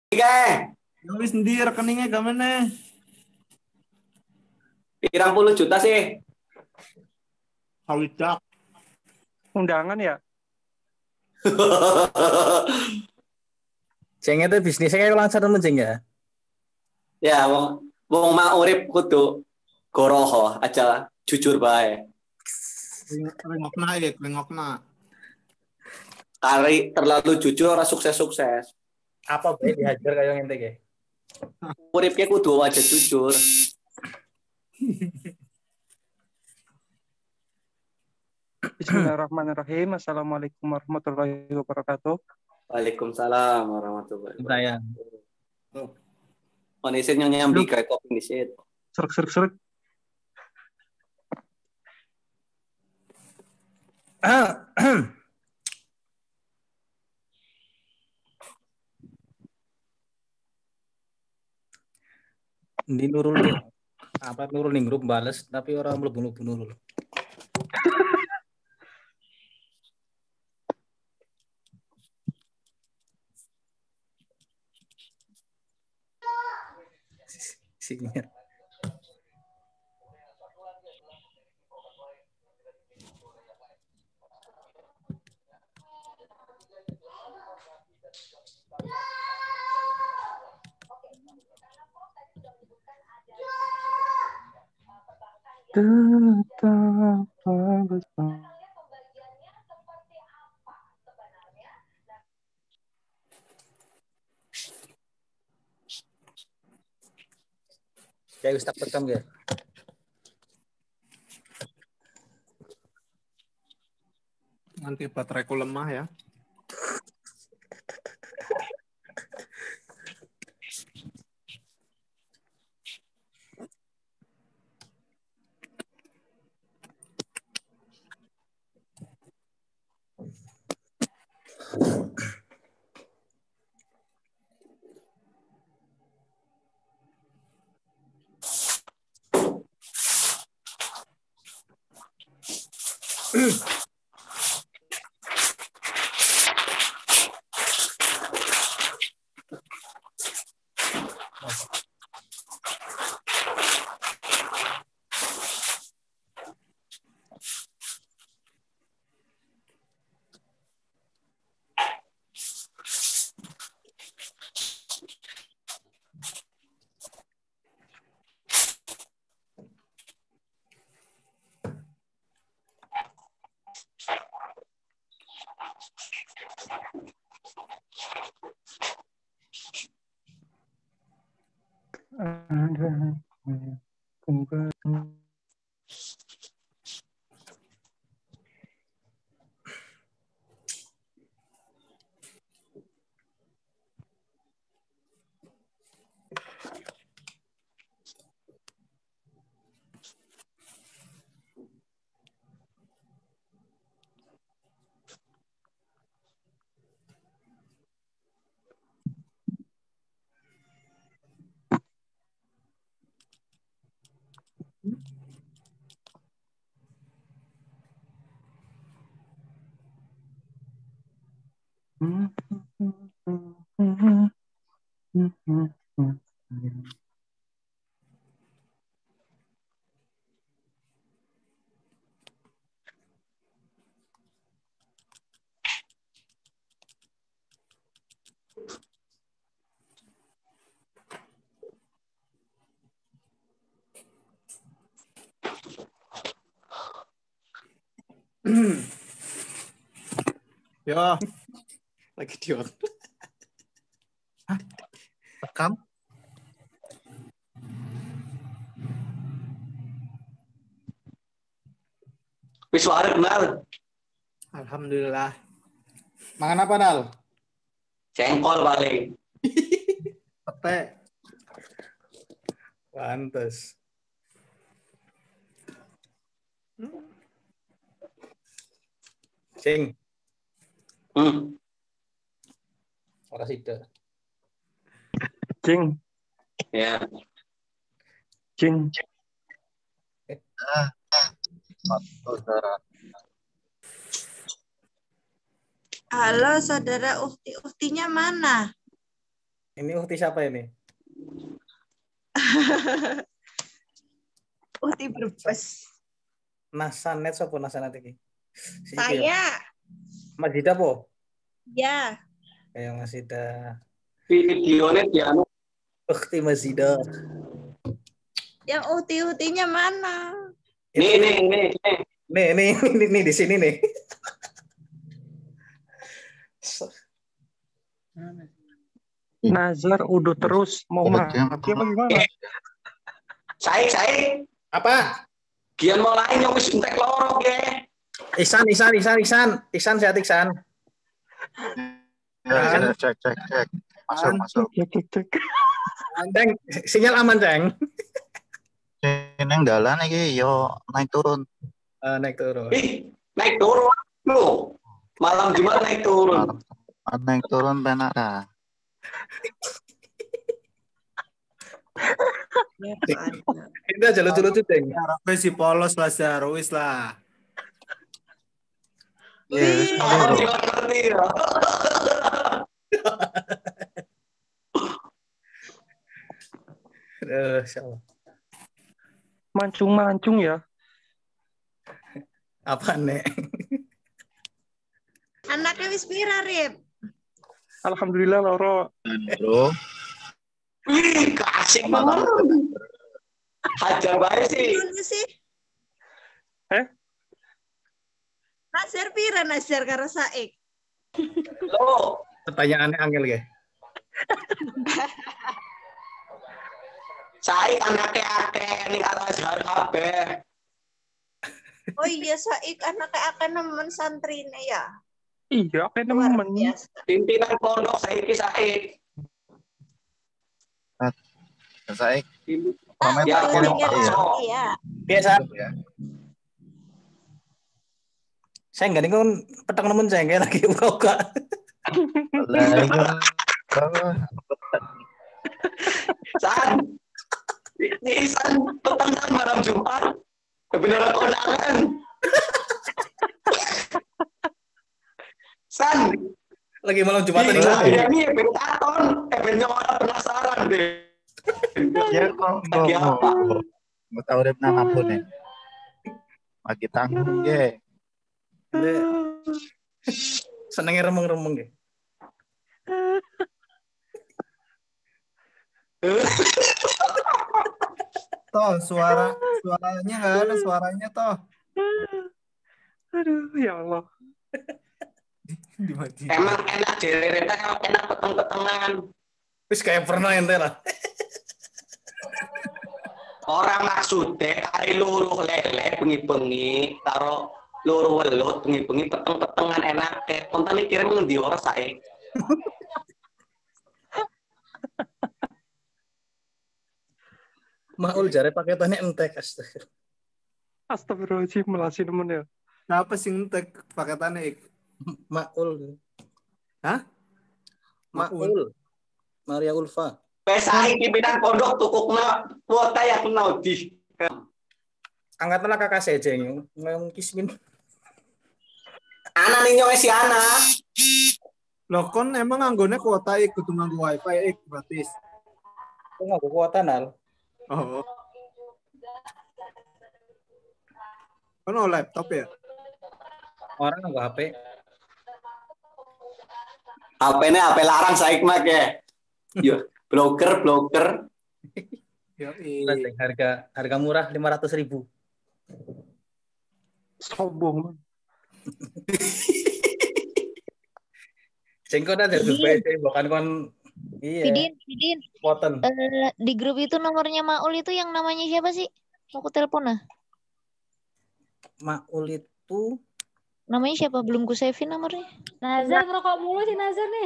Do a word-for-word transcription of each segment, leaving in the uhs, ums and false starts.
Oke, Ya wis ndi rekeningnya gimana? pirang puluh juta sih. Hawidak. Undangan ya? Ceng itu bisnisnya kayak lancar temen Ceng ya. Ya, wong wong mak urip kudu goroho aja, jujur bae. Rengokna ya, rengokna. Kali terlalu jujur ora sukses-sukses. Apa bae dihajar kayak ngente ke. Uripnya kudu aja jujur. Bismillahirrahmanirrahim. Assalamualaikum warahmatullahi wabarakatuh. Waalaikumsalam warahmatullahi Sayang. wabarakatuh. Kondisi yang nyambi kayak kopi disit. Seruk seruk seruk. Di Nurul deh. Apa Nurul ning grup bales tapi orang mlebu-mlebu Nurul. Sinyal. Betapa besar. Kayak wis tak rekam ya. Nanti bateraiku lemah ya. Ada kembali. Yo, Lagi diot. rekam. Wis wareg Nal. Alhamdulillah. Mangan apa, Nal? Cengkol paling. Pete. Pantes. Ceng, Hmm. ora sida. Cing, Ya. cing. Halo saudara Uhti, Uhtinya mana? Ini Uhti siapa ini? Uhti Brebes. Nasanet siapa Nasanet iki? Si iki ya? Saya. Mas Dida po? Ya. Kayak Mas Dida. Videonya dia anu Uhti Mas Dida. Yang Uhti-Uhtinya mana? nih nih nih nih. Nih, nih, nih, nih di sini nih. Nazar udah terus mau mati apa gimana? Saik saik. Apa? Gian mau lain yang wis entek loro ge. Ihsan, Ihsan, Ihsan, Ihsan. Ihsan sehat Ihsan. Ya, Kan? cek, cek, cek. Masuk, masuk. Cek cek cek. Ceng, sinyal aman, Ceng. Ini yang dalan iki yo naik turun. Uh, naik turun. Ih, naik turun lu. Malam Jumat naik turun. Malam naik turun penak dah. Ya, ada. Itu aja lucu-lucu, Ceng. Harapnya si polos lah, Zarwis lah. Wih. Yes, Oh, jangan ngerti ya. Eh, insyaallah. Mancung-mancung ya. Apa nek? Anaknya wis pira, Rip? Alhamdulillah loro. bro. Wih, kasih banget. Hajar bae sih. Dulu sih. Eh? Nasir pira Nasir karo Saik? Lo, Pertanyaannya angel ya. saya anaknya akeh ning Al-Azhar kabeh. Oh iya Saik anaknya akan nemen santrine ya. Iya, apa Luar nemen. biasa. Pimpinan pondok saiki saik. Saik. Ah, Ya, oh, kirim iya, bakso. iya. Biasa. Saya nggak nih kan petang nemen saya kayak lagi buka. Lah iku. San. Ini San petang kan malam Jumat. Kebenaran kondangan. San. Lagi malam Jumatan Ini ini. ya nih ben katon, eh ben orang penasaran deh. Ya kok Lagi apa? Mau tahu urip nang apa nih? Lagi tanggung ge. Senengnya remeng-remeng ya. Toh suara suaranya nggak ada suaranya toh. Aduh, ya Allah. Dimatiin. Emang enak jereretan, emang enak peteng-petengan. Terus kayak pernah ente lah. Orang maksudnya kali luruh lele bengi-bengi karo luruh welut bengi-bengi peteng-petengan enak kayak konten kirim ngendi ora sae. Maul jare paketannya entek astagfirullah. Astagfirullahaladzim, melasi nemen ya. Kenapa sih ngetek paketannya Ik? Maul. Hah? Maul. Maria Ulfa. Pesai pimpinan pondok tukukna kuota ya kenal di. Angkatlah kakak saya jeng. Ngomong kismin. Ana ninyo si Ana. Loh kon emang anggone kuota Ik kudu nganggo wifi Ik gratis. Kok nggak kekuatan al? Oh. Kon oh, laptop ya? Orang nggak H P. H P-nya H P larang saik mak ya. Yo, bloker bloker. Ya, Harga harga murah lima ratus ribu. Sombong. Cengkot ada tuh P C bukan kon iya. Didin, Didin. Poten. Uh, di grup itu nomornya Maul itu yang namanya siapa sih? Mau ku telepon ah. Maul itu Namanya siapa? Belum ku save nomornya. Nazar ngerokok mulu sih Nazar nih.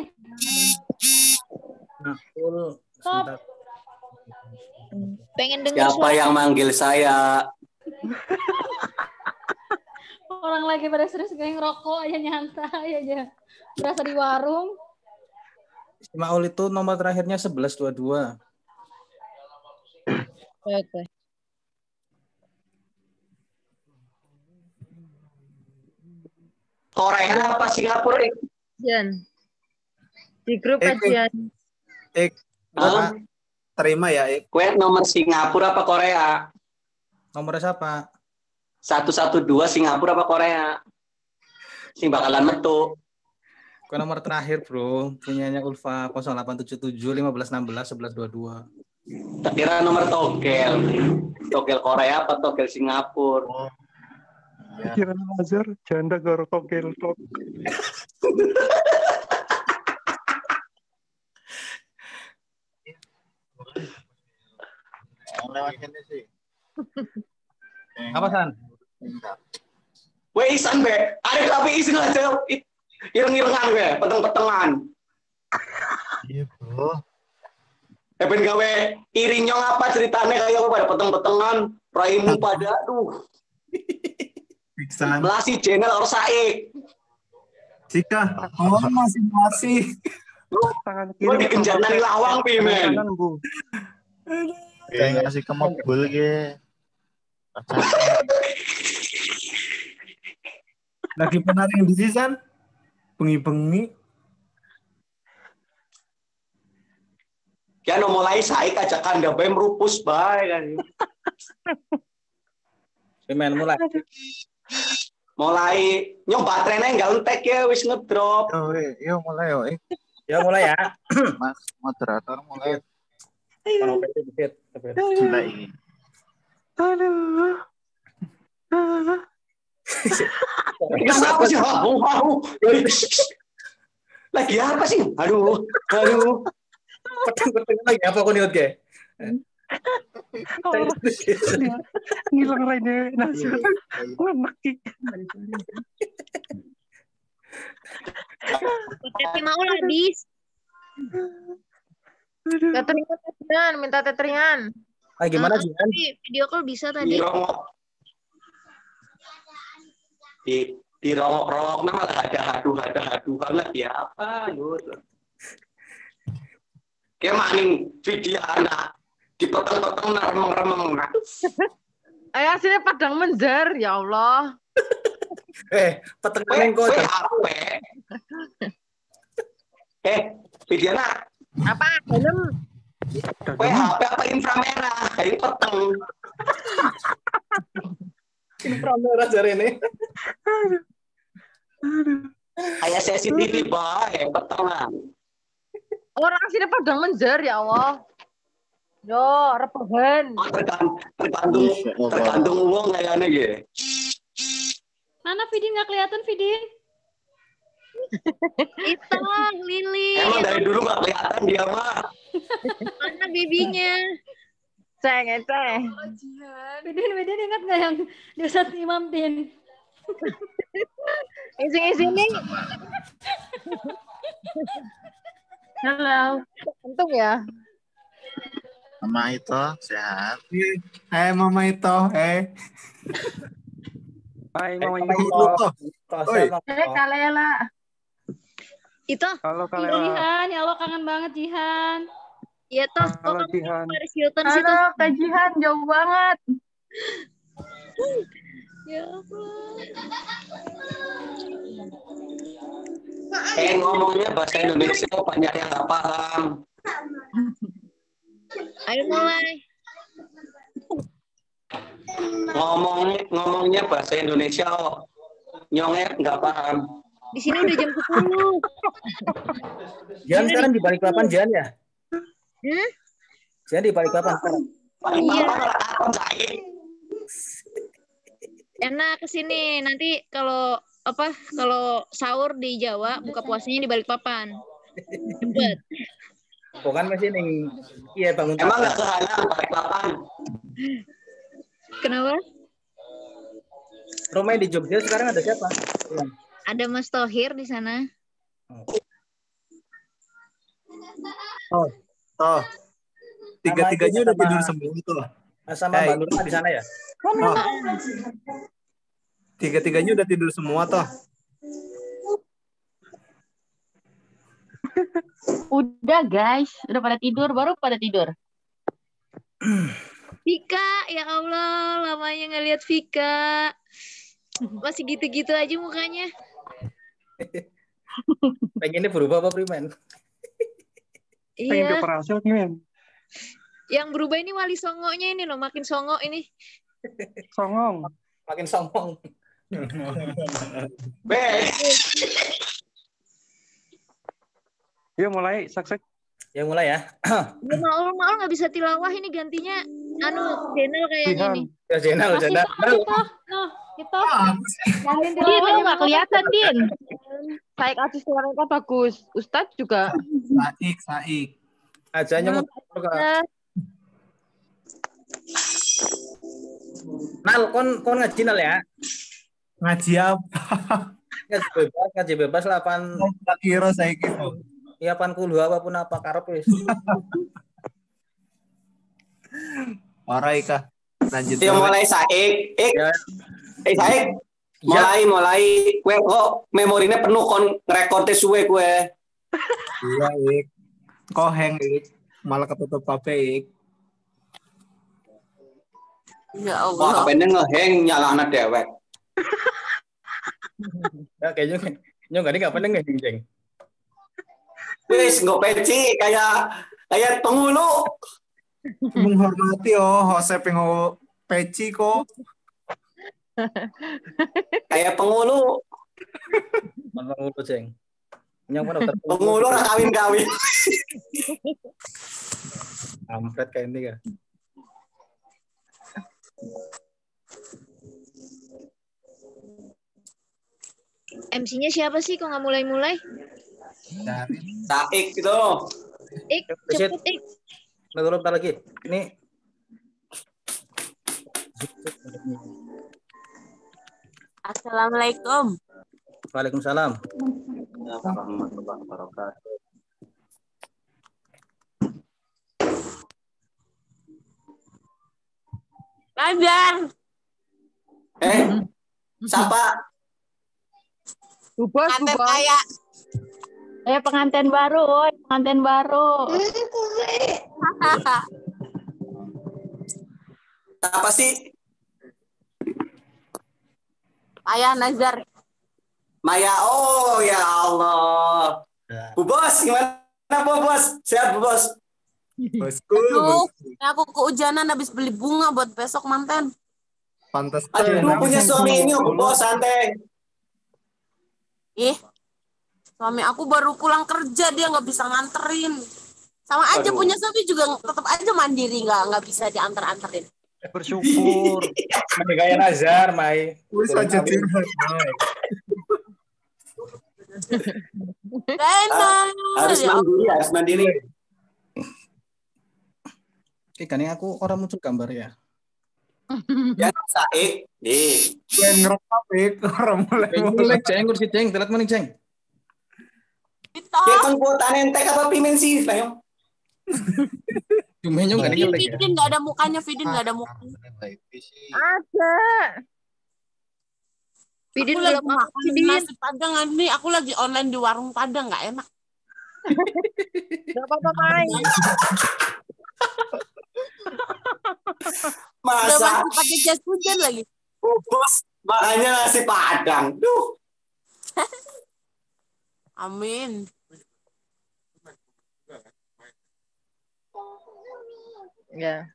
Maul. Stop. Sebentar. Pengen denger Siapa yang manggil saya? Orang lagi pada serius kayak ngerokok aja nyantai aja. Berasa di warung. Maul itu nomor terakhirnya sebelas dua puluh dua. Oke. Korea apa Singapura? Jan. Di grup Eh, aja. Ik, Hah? terima ya, Ik. Kue nomor Singapura apa Korea? Nomornya siapa? satu satu dua Singapura apa Korea? Sing bakalan metu. Kue nomor terakhir, bro. Punyanya Ulfa nol delapan tujuh tujuh lima belas enam belas sebelas dua dua. Tak kira nomor togel. Togel Korea apa togel Singapura? Oh, iya. Kira Azhar janda garo togel tok. Mau lewat sini sih. Apa, San? Enggak. Weh isan be, ada tapi isin aja. Ireng-irengan be, peteng-petengan. Iya, bro. Eh ben gawe irinyong apa ceritanya kayak apa pada peteng-petengan, raimu pada aduh. Piksan. Melasi channel or saik. Jika, oh masih masih. Tangan Gue kiri. dikenjana di lawang pi men. Kanan, Bu. Kayak ngasih ke mobil ge. Lagi penaring di sisan. Bengi-bengi. Ya no mulai saik aja kan dah bae merupus bae kan. Pimen mulai. Mulai nyong baterainya enggak entek ya wis ngedrop. Yo, we, yo mulai yo. Eh, Ya mulai ya. Mas moderator mulai Kalau P T dikit. gila ini. Aduh. Ah. Kenapa sih? Wow, wow. Lagi apa sih? Aduh, aduh. Peteng-peteng lagi apa kau niat ke? Oh, ngilang lainnya nasi. Enak ki. Teh Maul habis. Cateringan, cateringan, minta cateringan. Ah, gimana sih? Tapi video call bisa tadi. Dirongok. Di dirongok-rongok nama ada haduh-haduh haduhan lagi apa gitu. Kayak maning video anak dipotong-potong remeng-remeng. Ayah sini padang menjar, ya Allah. Eh, petengan yang kau. Weh, H P. Eh, video anak. Apa? Helm. Weh, H P apa inframerah? Kayak peteng. Inframerah jari ini. Kayak C C T V bae, petengan. Orang sini padang menjar, ya Allah. Yo, rebahan. Oh, tergantung tergantung tergantung uang kayaknya gitu. Mana Vidin nggak kelihatan Vidin? Itu Lili. Emang dari dulu nggak kelihatan dia mah. Mana bibinya? Ceng, ceng. Vidin, Vidin ingat nggak yang di Ustadz Imam Tin? Isi-isi nih. Halo. Untung ya. Mama itu sehat. Eh Mama itu, eh. Hai, Eh, Mama Mama Ibu. Ito. Oi. Eh, Kalela. Itu. Halo, Ih, kalian. Jihan, ya Allah kangen banget Jihan. Iya toh. Kok Halo, kamu Jihan. di Paris Hilton situ? Halo, Kak Jihan, jauh banget. Ya Allah. Eh ngomongnya bahasa Indonesia banyak yang nggak paham. Ayo mulai. Ngomongnya ngomongnya bahasa Indonesia, oh. Nyongnya nggak paham. Di sini udah jam sepuluh. Jihan sekarang di Balikpapan Jihan ya? Hmm? Jihan di Balikpapan sekarang. Paling Iya. apa malah takon saya. Enak kesini. Nanti kalau apa kalau sahur di Jawa, buka puasanya di Balikpapan. Jemput. Bukan masih nih. Iya bangun. Emang nggak kehalang Balikpapan? Kenapa? Rumah di Jogja sekarang ada siapa? Ada Mas Tohir di sana. Oh, oh. Tiga-tiganya Sama udah itu tidur sama- semua tuh. Sama Hey. Mbak Nurma di sana ya? Oh. Tiga-tiganya udah tidur semua toh. Udah guys, udah pada tidur, baru pada tidur. Vika, ya Allah, lamanya nggak lihat Vika. Masih gitu-gitu aja mukanya. Pengennya berubah apa Primen? Pengen ke Iya, parasut nih, men. yang berubah ini wali songonya ini loh, makin songo ini. Songong. Makin sombong. Be. Yuk mulai, sak-sak. Ya mulai ya. Ya, Maul Maul nggak bisa tilawah ini gantinya anu Denel kayaknya Jihan. nih. Ya Jenal, Masih Jenal. kok kita. Nah, kita. Gantiin Din, tilawah lu ya, nggak Mas. kelihatan, Din. Saik aja suaranya bagus. Ustadz juga. Saik, saik. Ajanya Hmm. mau ke Nal, kon kon ngaji Nal ya. Ngaji apa? Ngaji bebas, ngaji bebas delapan Tak kira saya kira. ya delapan puluh apapun apa karep wis. Ora Ika. Lanjut. Ya mulai Saik. Ik. Ya. Eh Saik. Mulai mulai kue kok memorinya penuh kon ngerekorde suwe kue. Iya, Ik. Kok hang, Ik. Malah ketutup H P, Ik. Ya Wah, Allah. kabehnya ngeheng nyalahna dewek. Ya kayaknya kayaknya enggak enggak penting nih, Jeng. Wis nggak peci kayak kayak penghulu. Menghormati oh, Jose pengo peci kok. Kayak penghulu. Mana ngulu, Jeng. Yang mana daftar Penghulu ora kawin-kawin. Kampret kayak ini kan. M C-nya siapa sih kok nggak mulai-mulai? Dari Saik gitu. Ik, Besit. cepet Ik. Lalu bentar lagi. Ini Assalamualaikum. Waalaikumsalam. Warahmatullahi wabarakatuh. Ngajar. Eh, siapa? Bu Bos, Bu Kanten Bos. kaya. Eh, pengantin baru, oi, pengantin baru. Siapa sih? Ayah Nazar. Maya. Oh ya Allah. Ya. Bu Bos, gimana Bu Bos? Sehat Bu Bos? bosku. Aduh, ini aku kehujanan habis beli bunga buat besok manten. Pantas. Aduh, punya suami ini Bu Bos, santai. Ih, suami aku baru pulang kerja, dia nggak bisa nganterin. Sama aja Aduh. punya suami juga tetap aja mandiri, nggak nggak bisa diantar-anterin. Bersyukur. Masih kayak Nazar, Mai. Wis aja curhat. Gak enak. Harus Ya mandiri, harus mandiri. Eh, kan ini aku orang muncul gambar ya. Ya, Saik. Nih. Yen ngerekam, Ik. Orang mulai mulai. Mulai Jeng, kursi Jeng, telat mana Jeng? kita. Ya kan kuota nentek apa pimen sih, Bayong? Cuma nyong kan Vidin, ini ya. Vidin nggak ada mukanya, Vidin nggak ada mukanya. Ada. Vidin Aku gelap lagi amat makan sih, Din. nasi Padang nih, aku lagi online di warung Padang nggak enak. Gak apa-apa, Mai. Udah Masa masih pakai jas hujan lagi. Bu Bos makanya nasi Padang. Duh. Amin. Ya.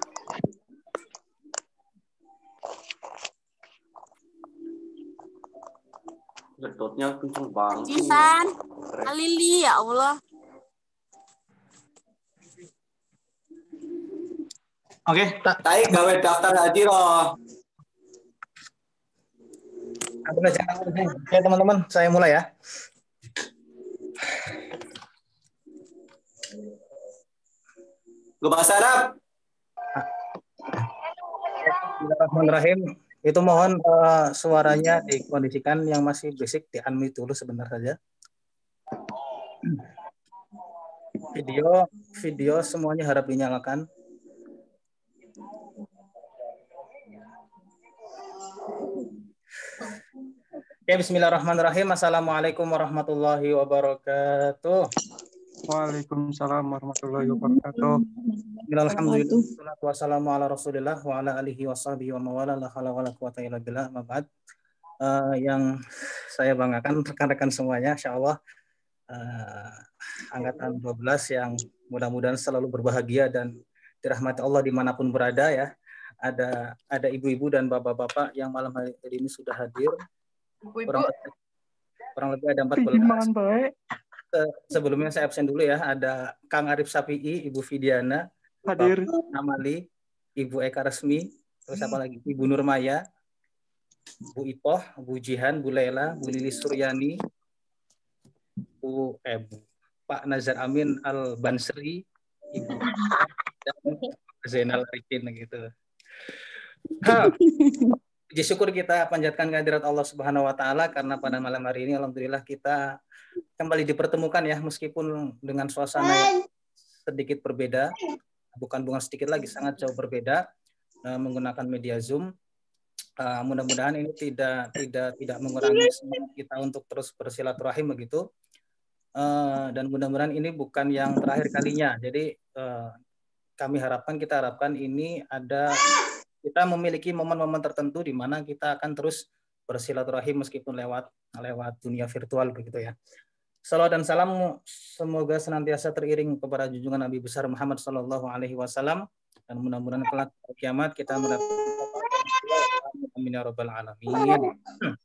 Gedotnya kenceng banget. Cisan, Alili ya Allah. Oke, tak. Saik gawe daftar haji loh. Aku udah jangan Jeng. Oke teman-teman, saya mulai ya. Gue bahasa Arab. Bismillahirrahmanirrahim. Itu mohon eh, suaranya dikondisikan yang masih basic di unmute dulu sebentar saja. Video video semuanya harap dinyalakan. Oke, bismillahirrahmanirrahim. Assalamualaikum warahmatullahi wabarakatuh. Waalaikumsalam warahmatullahi wabarakatuh. Alhamdulillah, wassalatu wassalamu ala rasulillah wa ala alihi wa sahbihi wa mawala la hawla wa la quwata illa billah ma ba'd. Eh, yang saya banggakan rekan-rekan semuanya, insyaallah eh, angkatan dua belas yang mudah-mudahan selalu berbahagia dan dirahmati Allah dimanapun berada ya. Ada ada ibu-ibu dan bapak-bapak yang malam hari ini sudah hadir. Kurang, kurang lebih ada empat belas. Sebelumnya saya absen dulu ya. Ada Kang Arif Sapi'i, Ibu Fidiana, hadir. Bapak Amali, Ibu Eka Resmi, terus apa lagi? Ibu Nurmaya, Bu Ipoh, Bu Jihan, Bu Lela, Bu Lili Suryani, Bu, eh, Bu Pak Nazar Amin Al Bansri, Ibu dan Zainal Arifin gitu. Puji syukur kita panjatkan kehadirat Allah Subhanahu wa taala karena pada malam hari ini alhamdulillah kita kembali dipertemukan ya meskipun dengan suasana yang sedikit berbeda, bukan bukan sedikit lagi sangat jauh berbeda uh, menggunakan media Zoom. Uh, mudah-mudahan ini tidak tidak tidak mengurangi semangat kita untuk terus bersilaturahim begitu. Uh, dan mudah-mudahan ini bukan yang terakhir kalinya. Jadi uh, kami harapkan kita harapkan ini ada kita memiliki momen-momen tertentu di mana kita akan terus bersilaturahim meskipun lewat lewat dunia virtual begitu ya. Salawat dan salam semoga senantiasa teriring kepada junjungan Nabi besar Muhammad Shallallahu Alaihi Wasallam dan mudah-mudahan kelak kiamat kita mendapatkan amin ya rabbal alamin.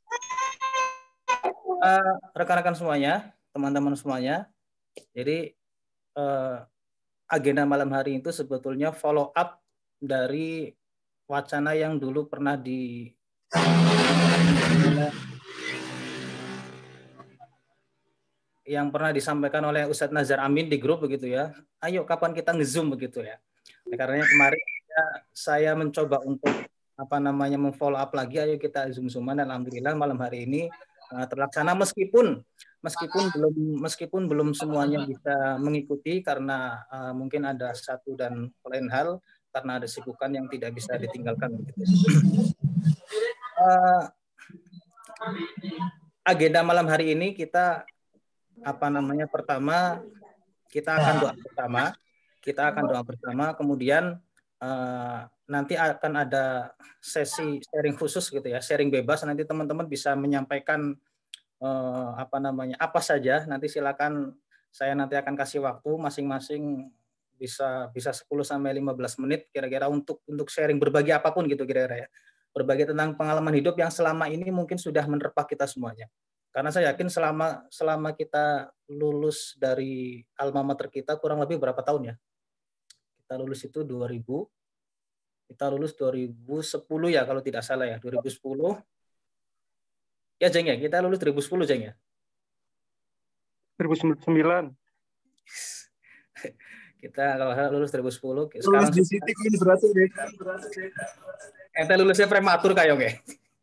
Uh, rekan-rekan semuanya, teman-teman semuanya, jadi uh, agenda malam hari itu sebetulnya follow up dari wacana yang dulu pernah di yang pernah disampaikan oleh Ustadz Nazar Amin di grup begitu ya. Ayo kapan kita nge-zoom begitu ya. Karena kemarin ya, saya mencoba untuk apa namanya memfollow up lagi, ayo kita zoom-zooman dan alhamdulillah malam hari ini uh, terlaksana meskipun meskipun belum meskipun belum semuanya bisa mengikuti karena uh, mungkin ada satu dan lain hal karena ada sibukan yang tidak bisa ditinggalkan. Uh, agenda malam hari ini kita apa namanya pertama kita akan doa bersama, kita akan doa bersama, kemudian uh, nanti akan ada sesi sharing khusus gitu ya, sharing bebas. Nanti teman-teman bisa menyampaikan uh, apa namanya apa saja. Nanti silakan saya nanti akan kasih waktu masing-masing bisa bisa sepuluh sampai lima belas menit kira-kira untuk untuk sharing berbagi apapun gitu kira-kira ya. Berbagi tentang pengalaman hidup yang selama ini mungkin sudah menerpa kita semuanya. Karena saya yakin selama selama kita lulus dari alma mater kita kurang lebih berapa tahun ya? Kita lulus itu dua ribu. Kita lulus dua ribu sepuluh ya kalau tidak salah ya, dua ribu sepuluh. Ya Jeng ya, kita lulus dua ribu sepuluh Jeng ya. dua ribu sembilan. Kita kalau lulus dua ribu sepuluh, Lulus sekarang di Siti ini berarti deh. ente lulusnya prematur kayong ya.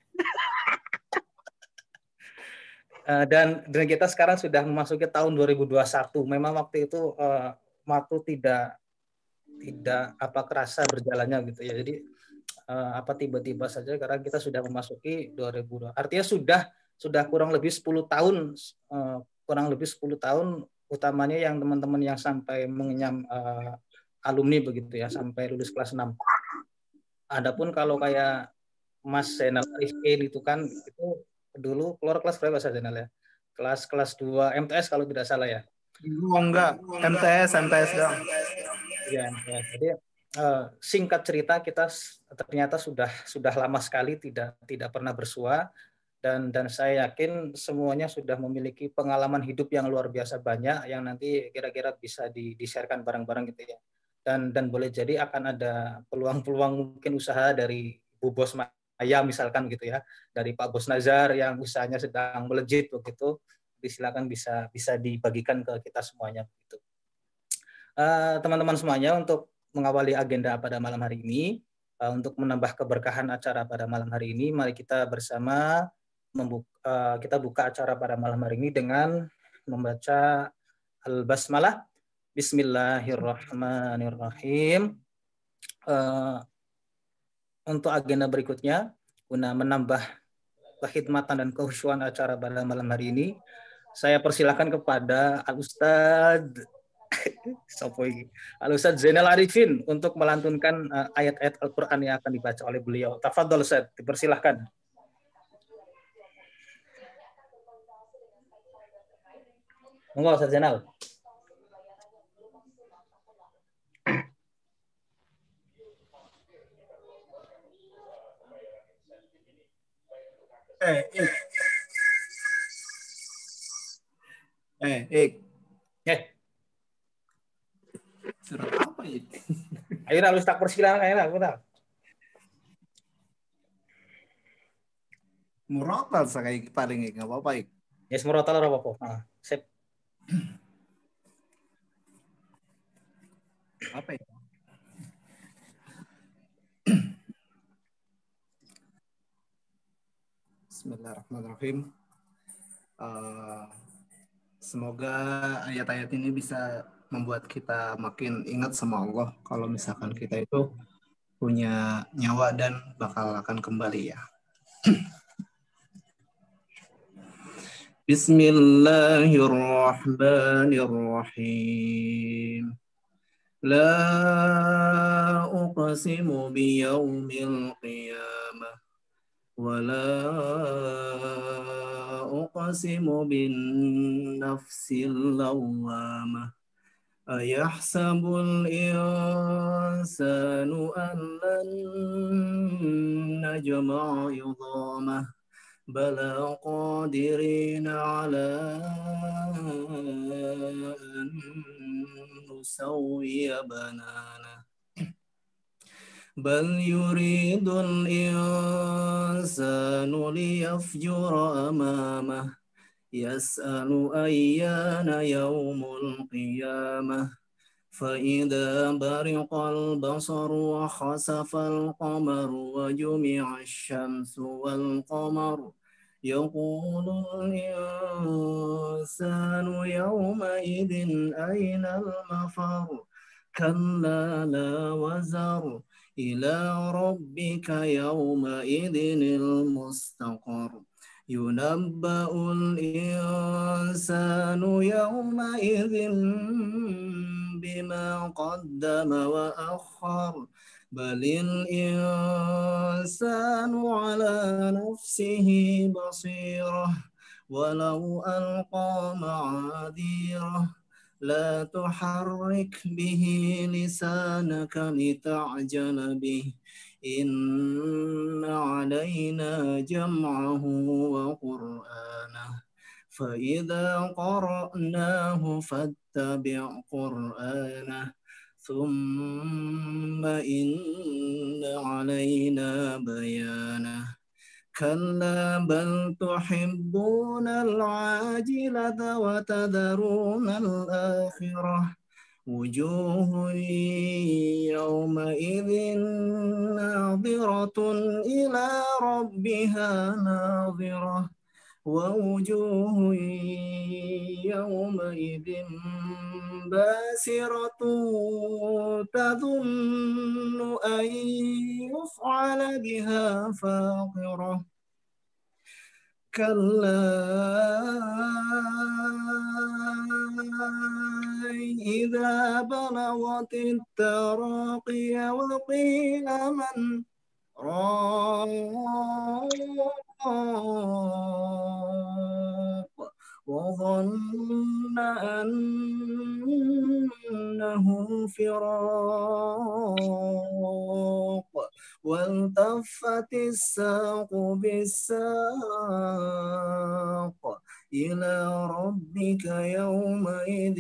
Uh, dan dan kita sekarang sudah memasuki tahun dua ribu dua puluh satu. Memang waktu itu uh, waktu tidak tidak apa kerasa berjalannya gitu ya. Jadi uh, apa tiba-tiba saja karena kita sudah memasuki dua ribu dua. Artinya sudah sudah kurang lebih sepuluh tahun uh, kurang lebih sepuluh tahun utamanya yang teman-teman yang sampai mengenyam uh, alumni begitu ya sampai lulus kelas enam. Adapun kalau kayak Mas Zainal Arifin itu kan itu dulu keluar kelas berapa Mas Zainal ya? Kelas kelas dua M T S kalau tidak salah ya. Oh enggak, M T S, M T S dong. Ya, ya. Jadi uh, singkat cerita kita ternyata sudah sudah lama sekali tidak tidak pernah bersua. Dan, dan saya yakin semuanya sudah memiliki pengalaman hidup yang luar biasa banyak yang nanti kira-kira bisa di, di-sharekan bareng-bareng gitu ya. Dan, dan boleh jadi akan ada peluang-peluang mungkin usaha dari Bu Bos Maya misalkan gitu ya, dari Pak Bos Nazar yang usahanya sedang melejit begitu, silakan bisa bisa dibagikan ke kita semuanya gitu. Uh, teman-teman semuanya untuk mengawali agenda pada malam hari ini, uh, untuk menambah keberkahan acara pada malam hari ini, mari kita bersama Membuka, uh, kita buka acara pada malam hari ini dengan membaca Al-Basmalah. Bismillahirrahmanirrahim. Uh, untuk agenda berikutnya, guna menambah kekhidmatan dan kehusyuan acara pada malam hari ini, saya persilakan kepada Al-Ustadz Al-Ustadz Zainal Arifin untuk melantunkan uh, ayat-ayat Al-Quran yang akan dibaca oleh beliau. Tafadhol Ustadz, dipersilahkan. Enggak, Ustaz Zainal. Eh, Ik. Eh, Ik. Eh, Surat apa itu? ayo nak lu tak persilakan ayo nak, nak. Murotal sekali paling Ik, nggak apa-apa Ik. Ya semua rata lah apa-apa. Ah, sip. Apa ya? Bismillahirrahmanirrahim. Uh, semoga ayat-ayat ini bisa membuat kita makin ingat sama Allah kalau misalkan kita itu punya nyawa dan bakal akan kembali ya. Bismillahirrahmanirrahim. La uqsimu biyaumil qiyamah wa la uqsimu bin nafsil lawwamah. Ayahsabul insanu an lan najma'a idhamah bala qadirina ala an nusawwiya banana bal yuridul insanu liyafjura amamah yas'alu ayyana yawmul qiyamah فإذا برق البصر وخسف القمر وجمع الشمس والقمر يقول الإنسان يومئذ أين المفر كلا لا وزر إلى ربك يومئذ المستقر ينبأ الإنسان يومئذ بما قدم وأخر بل الإنسان على نفسه بصيرة ولو ألقى معاذيره لا تحرك به لسانك لتعجل به إن علينا جمعه وقرآنه فإذا قرأناه فاتبع قرآنه ثم إن علينا بيانه كلا بل تحبون العاجلة وتذرون الآخرة وجوه يومئذ ناظرة إلى ربها ناظرة ووجوه يومئذ باسرة تظن أن يفعل بها فاقرة كلا إذا بلغت التراقي وقيل من راق وظن أنه فراق والتفت الساق بالساق إلى ربك يومئذ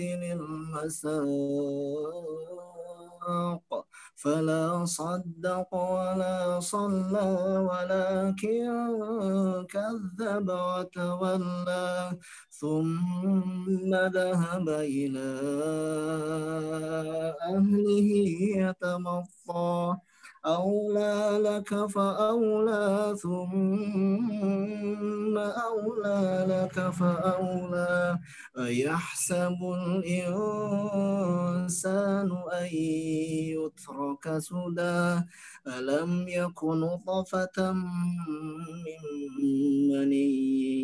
المساق فلا صدق ولا صلى ولكن كذب وتولى ثم ذهب إلى أهله يتمطى أولى لك فأولى ثم أولى لك فأولى أيحسب الإنسان أن يترك سدى ألم يكن نطفة من مني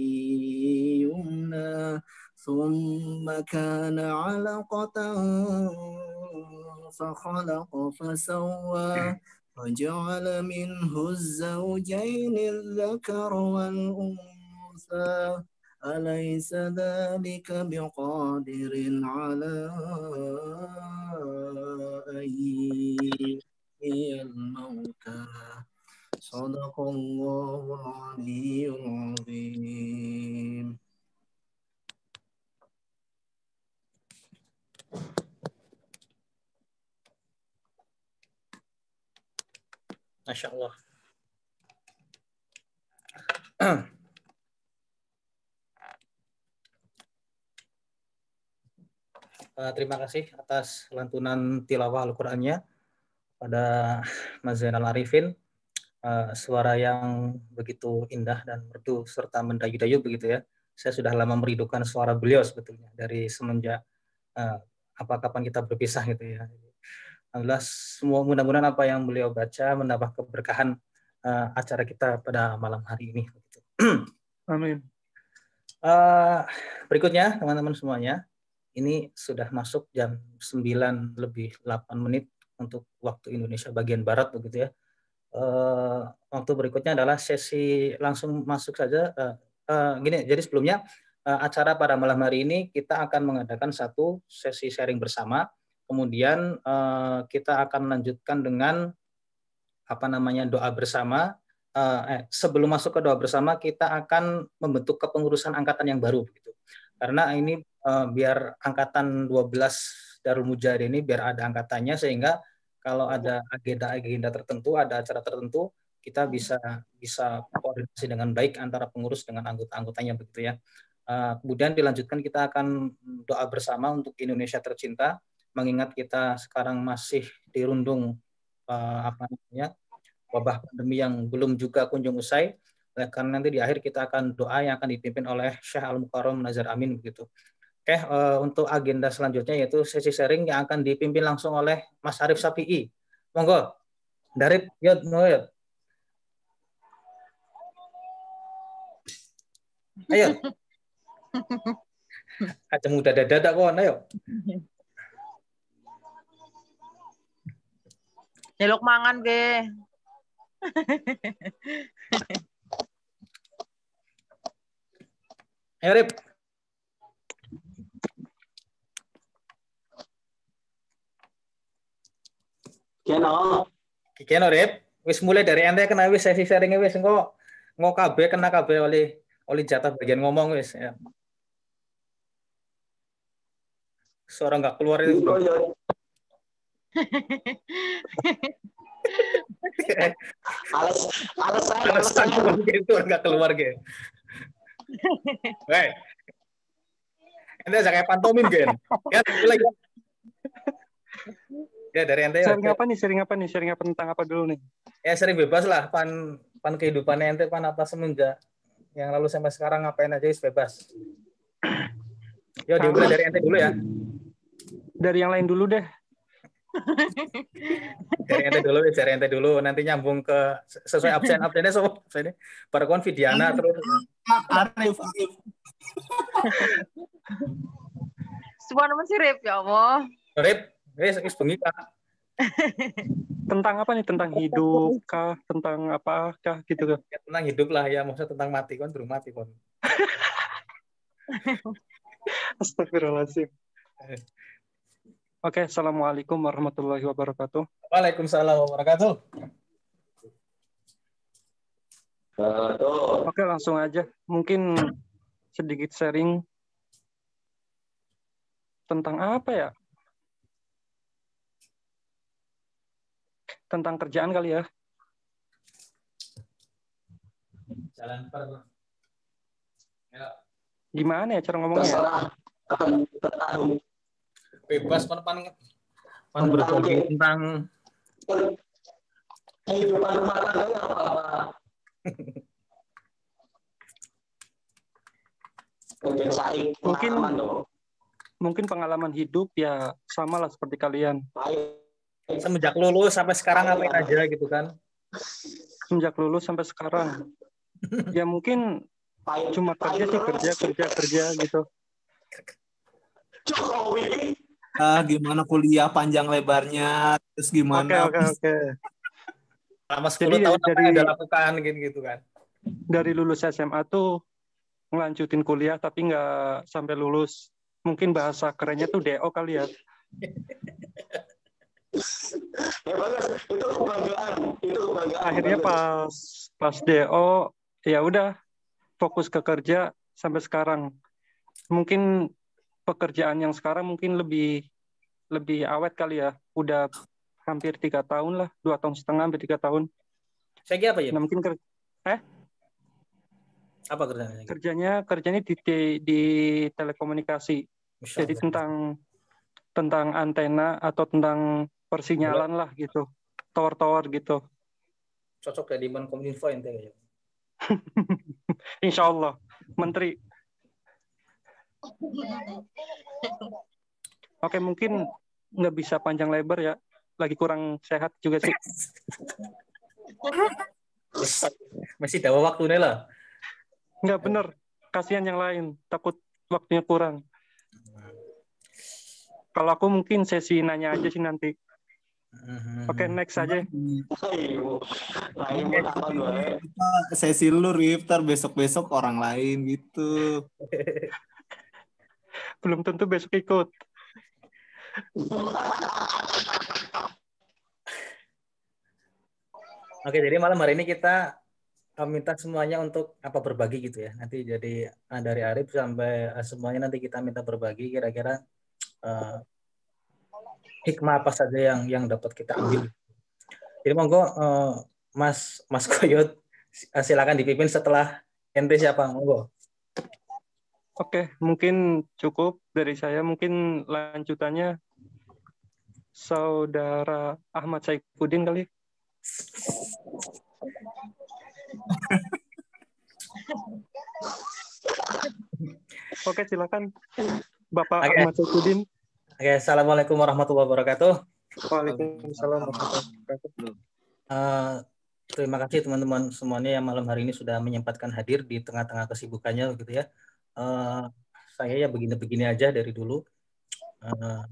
يمنى ثم كان علقة فخلق فسوى وجعل منه الزوجين الذكر والأنثى أليس ذلك بقادر على أن يحيي الموتى صدق الله العلي العظيم. Masya Allah. Uh, terima kasih atas lantunan tilawah Al-Qur'annya pada Mas Zainal Arifin. Uh, suara yang begitu indah dan merdu serta mendayu-dayu begitu ya. Saya sudah lama merindukan suara beliau sebetulnya dari semenjak uh, apa kapan kita berpisah gitu ya. Alhamdulillah, semua mudah-mudahan apa yang beliau baca menambah keberkahan uh, acara kita pada malam hari ini. Amin. Uh, berikutnya teman-teman semuanya, ini sudah masuk jam sembilan lebih delapan menit untuk waktu Indonesia bagian Barat begitu ya. Uh, waktu berikutnya adalah sesi langsung masuk saja. Uh, uh, gini, jadi sebelumnya uh, acara pada malam hari ini kita akan mengadakan satu sesi sharing bersama. Kemudian uh, kita akan lanjutkan dengan apa namanya doa bersama. Uh, eh, sebelum masuk ke doa bersama, kita akan membentuk kepengurusan angkatan yang baru begitu. Karena ini uh, biar angkatan dua belas Darul Mujahid ini biar ada angkatannya, sehingga kalau ada agenda-agenda tertentu, ada acara tertentu, kita bisa bisa koordinasi dengan baik antara pengurus dengan anggota-anggotanya begitu ya. Uh, kemudian dilanjutkan kita akan doa bersama untuk Indonesia tercinta, mengingat kita sekarang masih dirundung uh, apa namanya wabah pandemi yang belum juga kunjung usai. Karena nanti di akhir kita akan doa yang akan dipimpin oleh Syekh Al-Mukarram Nazar Amin begitu. Oke, uh, untuk agenda selanjutnya yaitu sesi sharing yang akan dipimpin langsung oleh Mas Arif Safi'i. Monggo, Darip, yuk, yuk. Ayo. Aja muda dada kon, ayo. Nyeluk mangan ge. Ayo, Rip. Keno. Keno Rip, wis mulai dari ente kena wis sesi sharingnya wis engko engko kabeh kena kabeh oleh oleh jatah bagian ngomong wis ya. Suara nggak keluar itu. Alas alas saya alas saya gitu nggak keluar gitu. Weh. Ente aja kayak pantomim gen. Ya, lagi. Ya dari ente. Sharing apa nih? Sharing apa nih? Sharing apa tentang apa dulu nih? Ya sharing bebas lah, pan pan kehidupannya ente pan apa semenjak yang lalu sampai sekarang ngapain aja bebas. Yo dimulai dari ente dulu ya. Dari yang lain dulu deh. Dari ente dulu, dari ente dulu, nanti nyambung ke sesuai absen absennya so ini. Para kon Vidiana terus. Arif, Arif. Sebuah nama si Rip ya Allah. Rip. Wes wis bengi Kak. Tentang apa nih? Tentang hidup kah? Tentang apa kah gitu kan? Ya, tentang hidup lah ya, maksudnya tentang mati kon, belum mati kon. Astagfirullahaladzim. Oke, assalamualaikum warahmatullahi wabarakatuh. Waalaikumsalam wabarakatuh. Betul. Oke, langsung aja. Mungkin sedikit sharing tentang apa ya? Tentang kerjaan kali ya. Jalan per. Ya. Gimana ya cara ngomongnya? Terserah. Tertahu. Bebas pan pan pan berbagi tentang kehidupan rumah tangga apa-apa. Mungkin mungkin pengalaman hidup ya sama lah seperti kalian. Semenjak lulus sampai sekarang ngapain aja gitu kan? Semenjak lulus sampai sekarang, ya mungkin cuma kerja sih kerja kerja kerja gitu. Jokowi. Ah, gimana kuliah panjang lebarnya, terus gimana? Oke oke oke. Selama sepuluh tahun apa yang Anda lakukan gitu, gitu kan? Dari lulus S M A tuh ngelanjutin kuliah tapi nggak sampai lulus. Mungkin bahasa kerennya tuh D O kali ya. Ya bagus, itu kebanggaan, itu kebanggaan. Akhirnya pas pas D O ya udah fokus ke kerja sampai sekarang. Mungkin pekerjaan yang sekarang mungkin lebih lebih awet kali ya. Udah hampir tiga tahun lah, dua tahun setengah hampir tiga tahun. Segi apa ya? Nah, mungkin ker eh Apa kerjanya? kerjanya kerjanya di te- di telekomunikasi. Masya Jadi Allah. tentang tentang antena atau tentang persinyalan lah gitu. Tower-tower gitu. Cocok ya di Menkominfo ente kayaknya. Insya Allah, Menteri. Oke, mungkin nggak bisa panjang lebar ya. Lagi kurang sehat juga sih. Masih ada waktunya lah. Nggak bener. Kasihan yang lain. Takut waktunya kurang. Kalau aku mungkin sesi nanya aja sih nanti. Oke, next aja. Lain buat apa gue? Sesi lu Rif, ntar besok-besok orang lain gitu. Belum tentu besok ikut. Oke, jadi malam hari ini kita minta semuanya untuk apa berbagi gitu ya. Nanti jadi dari Arif sampai semuanya nanti kita minta berbagi kira-kira uh, hikmah apa saja yang yang dapat kita ambil. Jadi monggo uh, Mas Mas Koyot silakan dipimpin setelah ente siapa monggo. Oke, mungkin cukup dari saya. Mungkin lanjutannya Saudara Ahmad Saifuddin kali. Oke, silakan Bapak Oke. Ahmad Saifuddin. Oke, assalamualaikum warahmatullahi wabarakatuh. Waalaikumsalam warahmatullahi wabarakatuh. Uh, terima kasih teman-teman semuanya yang malam hari ini sudah menyempatkan hadir di tengah-tengah kesibukannya gitu ya. Uh, saya ya begini-begini aja dari dulu. Uh,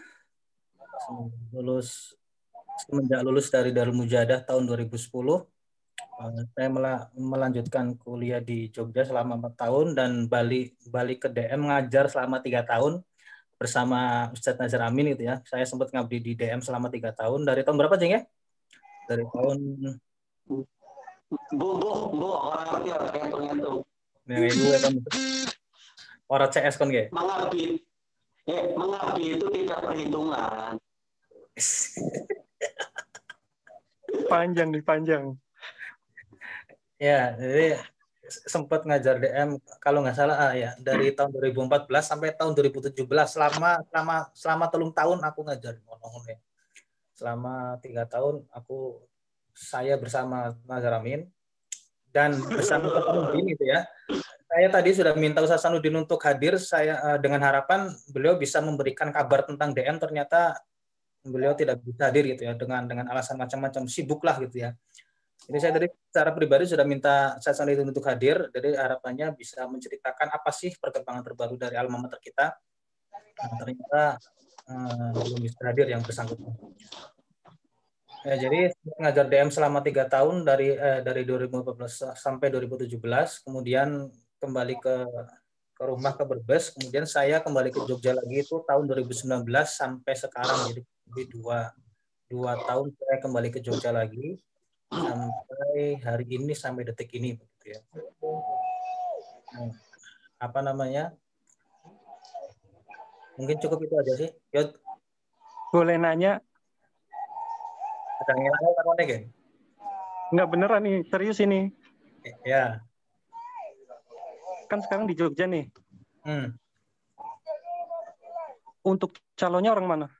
lulus semenjak lulus dari Darul Mujahadah tahun dua ribu sepuluh, uh, saya melanjutkan kuliah di Jogja selama empat tahun dan balik balik ke D M ngajar selama tiga tahun. Bersama Ustadz Nazar Amin gitu ya. Saya sempat ngabdi di D M selama tiga tahun. Dari tahun berapa, Jeng ya? Dari tahun... Bu, bu, bu, orang ngerti orang ngentung-ngentung. Nah, ibu ya kan. Orang C S kan, Ge? Mengabdi, eh, mengabdi itu tidak perhitungan. Panjang nih, panjang. Ya, jadi sempat ngajar D M kalau nggak salah ah, ya dari tahun dua ribu empat belas sampai tahun dua ribu tujuh belas selama selama selama telung tahun aku ngajar ya. Selama tiga tahun aku saya bersama Nazar Amin dan bersama Ustaz Sanudin gitu ya. Saya tadi sudah minta Ustaz Sanudin untuk hadir saya dengan harapan beliau bisa memberikan kabar tentang D M, ternyata beliau tidak bisa hadir gitu ya dengan dengan alasan macam-macam, sibuk lah gitu ya. Jadi saya dari secara pribadi sudah minta Ustaz Sanudin untuk hadir, jadi harapannya bisa menceritakan apa sih perkembangan terbaru dari alma mater kita. Nah, ternyata eh, belum bisa hadir yang bersangkutan. Ya, jadi ngajar D M selama tiga tahun dari eh, dari dua ribu empat belas sampai dua ribu tujuh belas, kemudian kembali ke ke rumah ke Brebes, kemudian saya kembali ke Jogja lagi itu tahun dua ribu sembilan belas sampai sekarang, jadi lebih dua dua tahun saya kembali ke Jogja lagi. Sampai hari ini, sampai detik ini begitu ya. Nah, apa namanya? Mungkin cukup itu aja sih. Yud. Boleh nanya? Ada yang lain apa nih, Gen? Nggak beneran nih, serius ini. Ya. Kan sekarang di Jogja nih. Hmm. Untuk calonnya orang mana?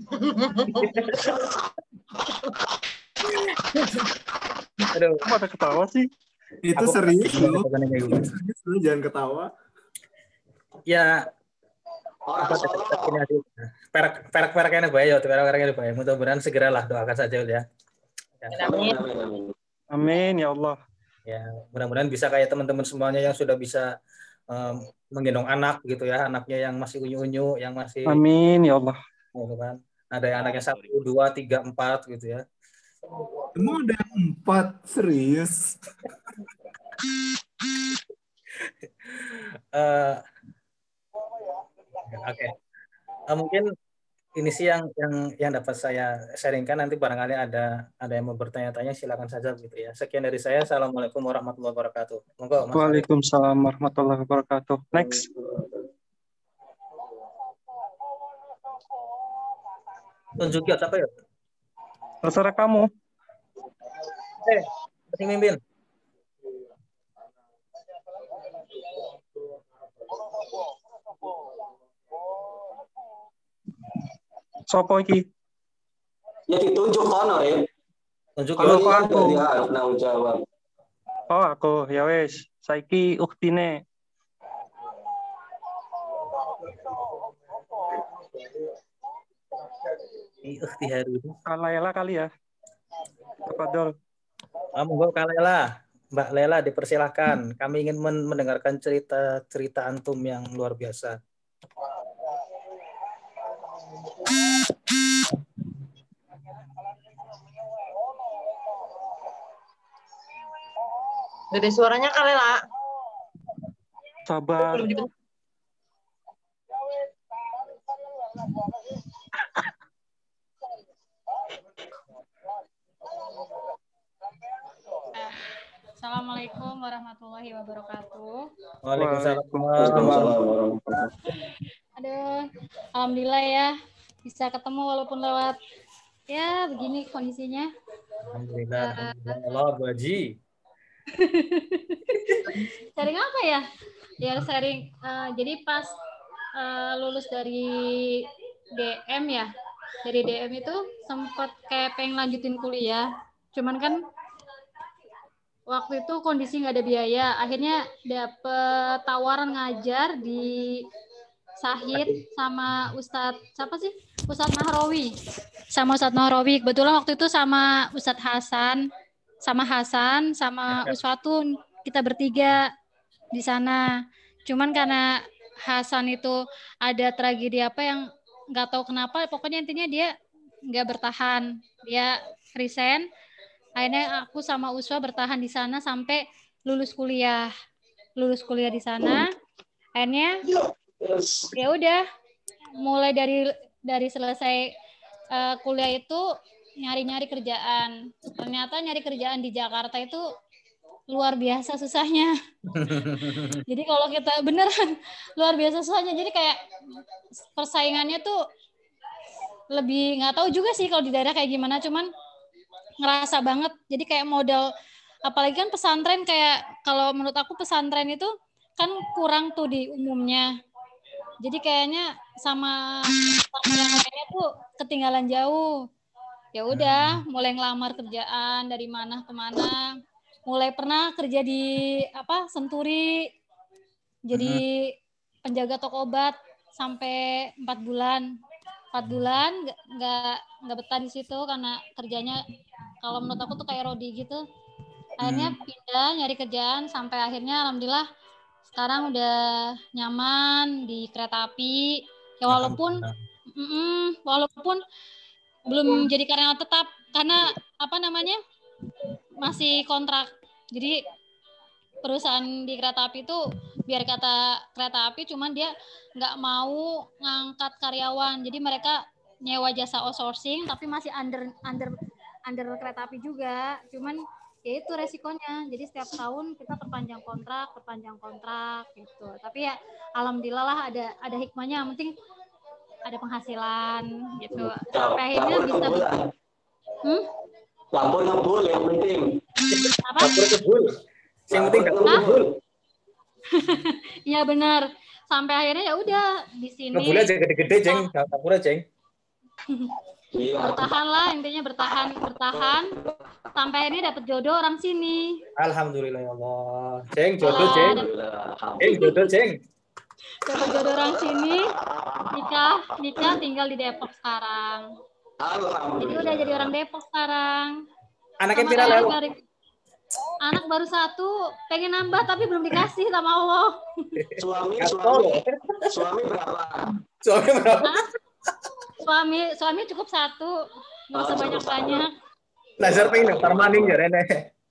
Aduh. Kok pada ketawa sih? Itu Aku serius lu. serius Lu jangan ketawa. Ya. Apa ini aja. Perak perak peraknya bahaya, perak peraknya bahaya. Mudah-mudahan segeralah, doakan saja ya. Ya. Amin. Amin ya Allah. Ya, mudah-mudahan bisa kayak teman-teman semuanya yang sudah bisa um, menggendong anak gitu ya, anaknya yang masih unyu-unyu, yang masih. Amin ya Allah. Gitu kan. Ada yang anaknya satu, dua, tiga, empat gitu ya. Emang ada yang empat, serius? uh, Oke, okay. uh, mungkin ini sih yang yang yang dapat saya sharingkan. Nanti barangkali ada ada yang mau bertanya-tanya, silakan saja gitu ya. Sekian dari saya. Assalamualaikum warahmatullahi wabarakatuh. Monggo, Mas. Waalaikumsalam warahmatullahi wabarakatuh. Next. Tunjukin apa ya? Terserah kamu. Eh, Sing mimpin. Sopo iki? Ya ditunjuk kono, Rip. Tunjuk Kalau ya. kok aku. Jadi harus nanggung jawab. Oh, aku. Ya wes, saiki uktine. Ikhtihari. Kalayla kali ya. Tafadhol. Kamu kok Kak Lela. Mbak Lela dipersilahkan. Kami ingin men- mendengarkan cerita-cerita antum yang luar biasa. Gede suaranya Kak Lela. Sabar. Belum dibentuk. Assalamualaikum warahmatullahi wabarakatuh. Waalaikumsalam. Aduh, alhamdulillah ya bisa ketemu walaupun lewat ya begini kondisinya. Alhamdulillah. Alhamdulillah. Allah Bu Haji. Sharing apa ya? Ya sharing. eh, jadi pas eh, lulus dari D M ya, dari D M itu sempat kayak pengen lanjutin kuliah. Cuman kan waktu itu kondisi nggak ada biaya. Akhirnya dapet tawaran ngajar di Sahid sama Ustadz siapa sih? Ustadz Nahrawi. Sama Ustadz Nahrawi. Kebetulan waktu itu sama Ustadz Hasan, sama Hasan, sama Uswatun. Kita bertiga di sana. Cuman karena Hasan itu ada tragedi apa yang nggak tahu kenapa, pokoknya intinya dia nggak bertahan, dia resign. Akhirnya aku sama Uswa bertahan di sana sampai lulus kuliah, lulus kuliah di sana. Akhirnya ya udah, mulai dari dari selesai uh, kuliah itu nyari-nyari kerjaan. Ternyata nyari kerjaan di Jakarta itu luar biasa susahnya. Jadi kalau kita beneran luar biasa susahnya. Jadi kayak persaingannya tuh lebih nggak tahu juga sih kalau di daerah kayak gimana. Cuman ngerasa banget. Jadi kayak modal, apalagi kan pesantren kayak kalau menurut aku pesantren itu kan kurang tuh di umumnya. Jadi kayaknya sama sama yang lainnya tuh ketinggalan jauh. Ya udah, mulai ngelamar kerjaan dari mana ke mana. Mulai pernah kerja di apa Senturi, jadi penjaga toko obat sampai empat bulan. Empat bulan nggak nggak nggak betah di situ karena kerjanya kalau menurut aku tuh kayak Rodi gitu. Akhirnya pindah nyari kerjaan sampai akhirnya alhamdulillah sekarang udah nyaman di kereta api. Ya walaupun mm, walaupun belum jadi karyawan tetap karena apa namanya masih kontrak. Jadi perusahaan di kereta api itu biar kata kereta api cuman dia nggak mau ngangkat karyawan. Jadi mereka nyewa jasa outsourcing tapi masih under under under kereta api juga. Cuman ya itu resikonya. Jadi setiap tahun kita perpanjang kontrak, perpanjang kontrak gitu. Tapi ya alhamdulillah lah ada ada hikmahnya. Yang penting ada penghasilan gitu. Sampai akhirnya bisa hmm? Dapur ngebul yang penting. Apa? Dapur ngebul. Yang penting dapur ngebul. Iya benar. Sampai akhirnya ya udah di sini. Ngebul aja gede-gede, Jeng. Dapur aja, Jeng. Bertahan lah, intinya bertahan, bertahan. Sampai akhirnya dapat jodoh orang sini. Alhamdulillah ya Allah. Jeng, jodoh, Jeng. Jeng, jodoh, Jeng. Dapat jodoh orang sini. Nikah, nikah tinggal di Depok sekarang. Jadi udah jadi orang Depok sekarang. Anaknya Sama pira dari, lelo? dari anak baru satu, pengen nambah tapi belum dikasih sama Allah. Suami, suami, suami berapa? Suami berapa? Hah? Suami, suami cukup satu, nggak usah banyak-banyak. Nazar pengen daftar maning ya Rene.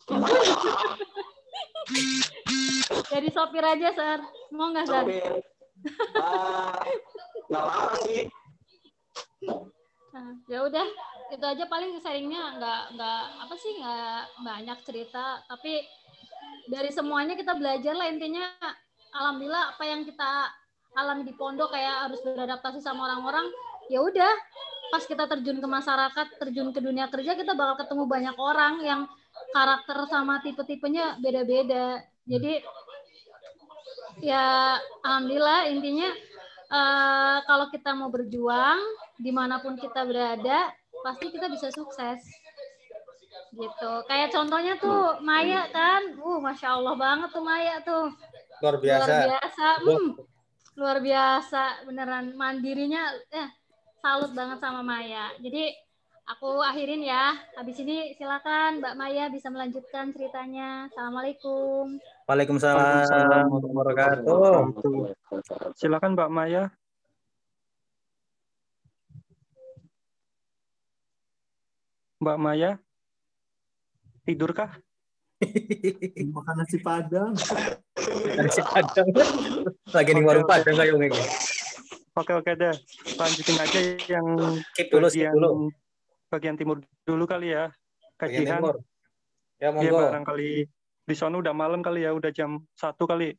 Jadi sopir aja, Sar. Mau nggak, Sar? Ah, nggak apa-apa sih. Nah, ya udah, itu aja paling sharingnya nggak nggak apa sih nggak banyak cerita, tapi dari semuanya kita belajar lah intinya. Alhamdulillah apa yang kita alami di pondok kayak harus beradaptasi sama orang-orang, ya udah pas kita terjun ke masyarakat, terjun ke dunia kerja kita bakal ketemu banyak orang yang karakter sama tipe-tipenya beda-beda. Jadi ya alhamdulillah intinya uh, kalau kita mau berjuang dimanapun kita berada pasti kita bisa sukses gitu. Kayak contohnya tuh Maya kan, uh masya Allah banget tuh Maya tuh Luar biasa. luar biasa, hmm, luar biasa beneran mandirinya, eh salut banget sama Maya. Jadi aku akhirin ya. Habis ini silakan Mbak Maya bisa melanjutkan ceritanya. Assalamualaikum. Waalaikumsalam warahmatullahi wabarakatuh. Silakan Mbak Maya. Mbak Maya, tidurkah? Makan nasi padang. Nasi padang. Lagi di warung padang kayak gini. Oke oke deh, lanjutin aja yang skip dulu, skip bagian, dulu. bagian timur dulu kali ya. Bagian Kajian. timur. Ya Ya monggo. barangkali di sana udah malam kali ya, udah jam satu kali.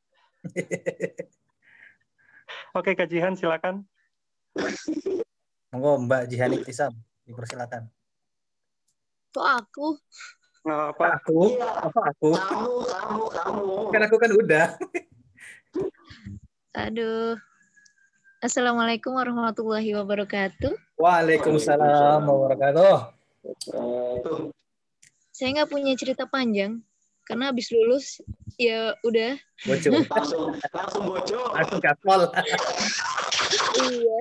Oke kajian silakan. Monggo Mbak Jihan Iktisam, dipersilakan. Kok aku? Nggak apa. Aku? Apa aku? Kamu, kamu, kamu. Kan aku kan udah. Aduh. Assalamualaikum warahmatullahi wabarakatuh. Waalaikumsalam warahmatullahi wabarakatuh. Saya nggak punya cerita panjang karena habis lulus ya udah. Bojo. Langsung, langsung bojo. Langsung gaspol. Iya.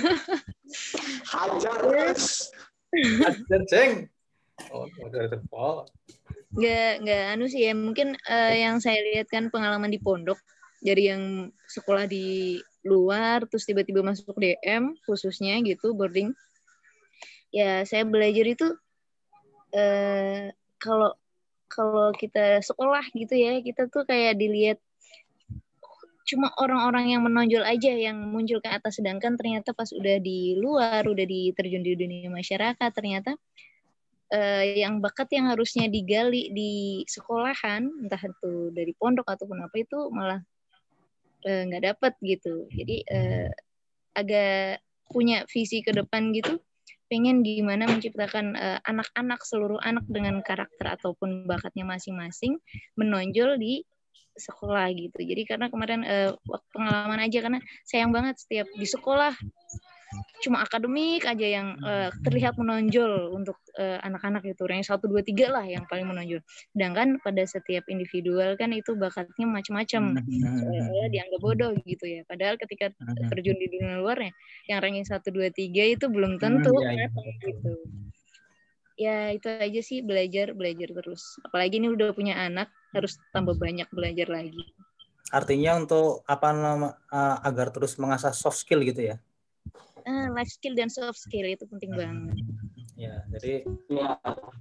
Hajar terus. Hajar ceng. Oh, udah terpol. Nggak nggak anu sih ya, mungkin uh, yang saya lihat kan pengalaman di pondok dari yang sekolah di luar terus tiba-tiba masuk D M khususnya gitu boarding. Ya saya belajar itu uh, kalau kalau kita sekolah gitu ya, kita tuh kayak dilihat cuma orang-orang yang menonjol aja yang muncul ke atas, sedangkan ternyata pas udah di luar, udah diterjun di dunia masyarakat, ternyata uh, yang bakat yang harusnya digali di sekolahan, entah itu dari pondok ataupun apa, itu malah nggak uh, dapet gitu. Jadi uh, agak punya visi ke depan gitu, pengen gimana menciptakan uh, anak-anak, seluruh anak dengan karakter ataupun bakatnya masing-masing menonjol di sekolah gitu. Jadi karena kemarin uh, pengalaman aja, karena sayang banget setiap di sekolah cuma akademik aja yang uh, terlihat menonjol untuk uh, anak-anak itu, rank satu dua tiga lah yang paling menonjol. Sedangkan pada setiap individual kan itu bakatnya macam-macam, seolah-olah dianggap bodoh gitu ya. Padahal ketika terjun di dunia luarnya, yang ranking satu dua tiga itu belum tentu hmm, ya, ya. gitu. Ya itu aja sih, belajar belajar terus. Apalagi ini udah punya anak, harus tambah banyak belajar lagi. Artinya untuk apa nama uh, agar terus mengasah soft skill gitu ya. Uh, life skill dan soft skill itu penting banget. Ya, jadi ya.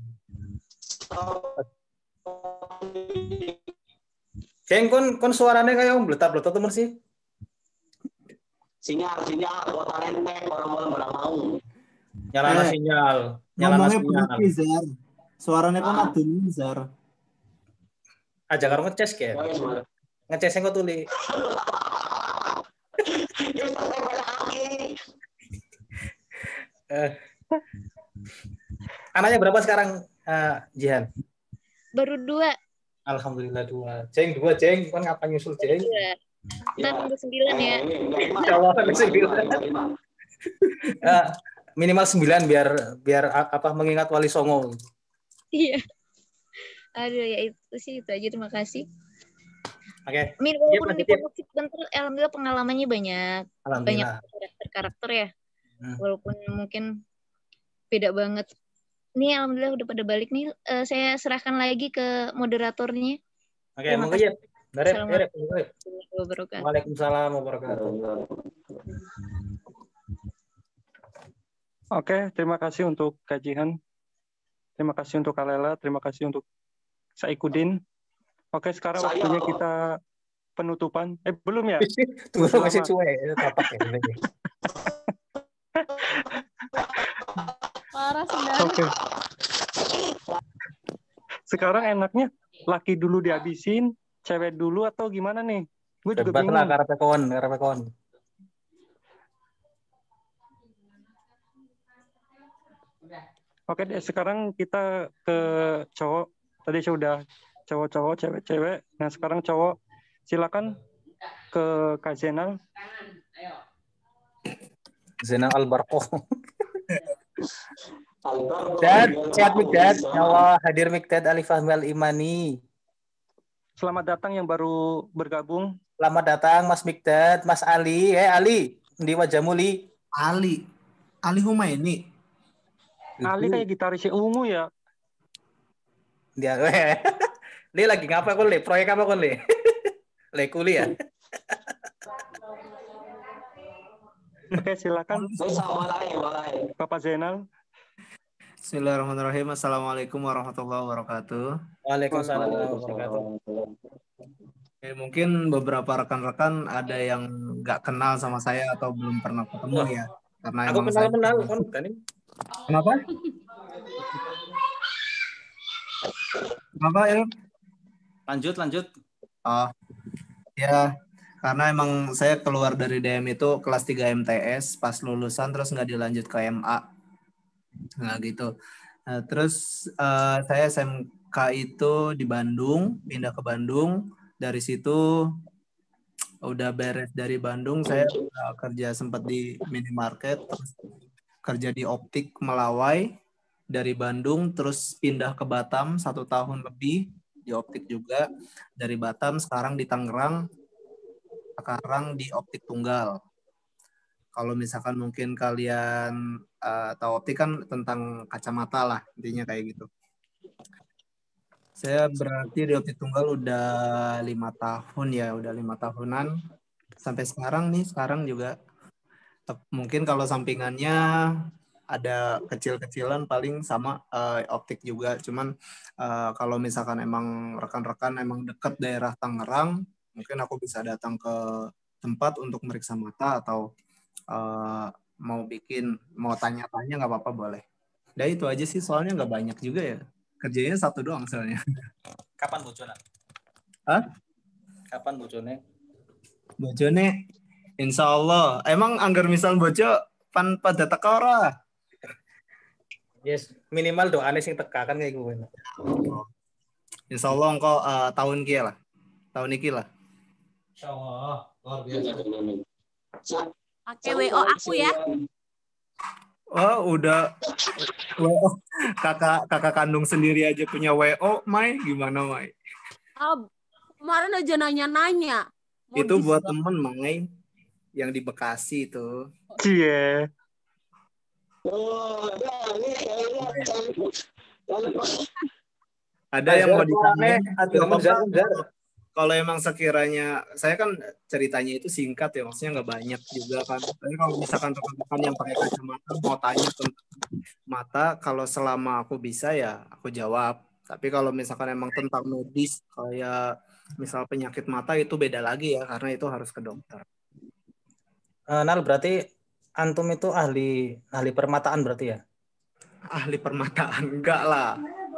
Ceng, kon kon suaranya kayak om beletak-beletak temen sih. Sinyal, sinyal, kota lenteng, orang-orang orang mau. Nyalana Eh, sinyal, nyalana Ngomongnya sinyal. berarti Zar. Suaranya kan ada nih Zar. Aja karo ngeces kayak. Ngecesnya kok tuli. Uh, anaknya berapa sekarang, uh, Jihan? Baru dua. Alhamdulillah dua. Ceng dua, Ceng. Kan ngapain nyusul, Ceng? Dua. Ntar tunggu sembilan ya. Insyaallah sembilan. uh, minimal sembilan biar biar apa mengingat Wali Songo. Iya. Aduh ya itu sih, itu aja, terima kasih. Oke. Okay. Walaupun di pondok bentar, alhamdulillah pengalamannya banyak. Alhamdulillah. Banyak karakter-karakter ya. Hmm. Walaupun mungkin beda banget. Nih alhamdulillah udah pada balik nih. Uh, saya serahkan lagi ke moderatornya. Oke, okay, monggo ya. Assalamualaikum warahmatullahi wabarakatuh. Waalaikumsalam wabarakatuh. Oke, okay, terima kasih untuk kajian. Terima kasih untuk Kalela, terima kasih untuk Saikudin. Oke, okay, sekarang Saya... waktunya kita penutupan. Eh, belum ya? Tunggu masih cuek, tapak ya. Parah sudah. Oke. Sekarang enaknya laki dulu dihabisin, cewek dulu atau gimana nih? Gue juga bingung. Bebas lah, karepekon, karepekon. Oke deh, sekarang kita ke cowok. Tadi sudah cowok-cowok, cewek-cewek. Nah sekarang cowok, silakan ke Kak Zainal. Zainal Al-Barqoh. Dad, sehat Mikdad. Ya Allah, hadir Mikdad Ali Fahmi Al-Imani. Selamat datang yang baru bergabung. Selamat datang Mas Mikdad, Mas Ali. Eh Ali, di wajahmu Li. Ali. Ali Humaini. Ali kayak gitarisnya ungu ya. Dia, Li lagi ngapa kok Li? Proyek apa kok Li? Le kuliah. Oke, silakan. Bapak Zainal. Bismillahirrahmanirrahim. Assalamualaikum warahmatullahi wabarakatuh. Waalaikumsalam warahmatullahi wabarakatuh. Oke, mungkin beberapa rekan-rekan ada yang nggak kenal sama saya atau belum pernah ketemu ya. Karena Aku emang kenal-kenal saya... kan kan ini. Kenapa? Kenapa ya? Lanjut, lanjut. Oh, ya. Karena emang saya keluar dari D M itu kelas tiga M T S, pas lulusan terus nggak dilanjut ke M A. Nah gitu. Nah, terus uh, saya S M K itu di Bandung, pindah ke Bandung. Dari situ udah beres dari Bandung, saya uh, kerja sempat di minimarket, terus kerja di optik Melawai dari Bandung, terus pindah ke Batam satu tahun lebih di optik juga. Dari Batam sekarang di Tangerang, sekarang di optik tunggal. Kalau misalkan mungkin kalian uh, tahu optik kan tentang kacamata lah, intinya kayak gitu. Saya berarti di optik tunggal udah lima tahun ya, udah lima tahunan. Sampai sekarang nih, sekarang juga mungkin kalau sampingannya ada kecil-kecilan paling sama uh, optik juga. Cuman uh, kalau misalkan emang rekan-rekan emang deket daerah Tangerang, mungkin aku bisa datang ke tempat untuk meriksa mata atau uh, mau bikin, mau tanya-tanya nggak apa-apa boleh. Nah itu aja sih, soalnya nggak banyak juga ya. Kerjanya satu doang soalnya. Kapan bojone? Hah? Kapan bojone? Bojone, insya Allah. Emang anggar misal bojo pan pada teka ora? Yes, minimal doanya sing teka kan kayak gue. Insya Allah engkau uh, tahun kia lah. Tahun iki lah. Insya Allah. Luar biasa. Pakai W O aku ya. Oh, udah W O. Kakak kakak kandung sendiri aja punya W O, Mai. Gimana, Mai? Oh, kemarin aja nanya-nanya. Itu buat temen, Mai. Yang di Bekasi itu. Cie. Ada yang mau ditanya? Kalau emang sekiranya, saya kan ceritanya itu singkat ya, maksudnya nggak banyak juga kan. Tapi kalau misalkan rekan-rekan yang pakai kacamata mau tanya tentang mata, kalau selama aku bisa ya aku jawab. Tapi kalau misalkan emang tentang medis, kayak misal penyakit mata itu beda lagi ya, karena itu harus ke dokter. Uh, Nal, berarti antum itu ahli ahli permataan berarti ya? Ahli permataan, enggak lah.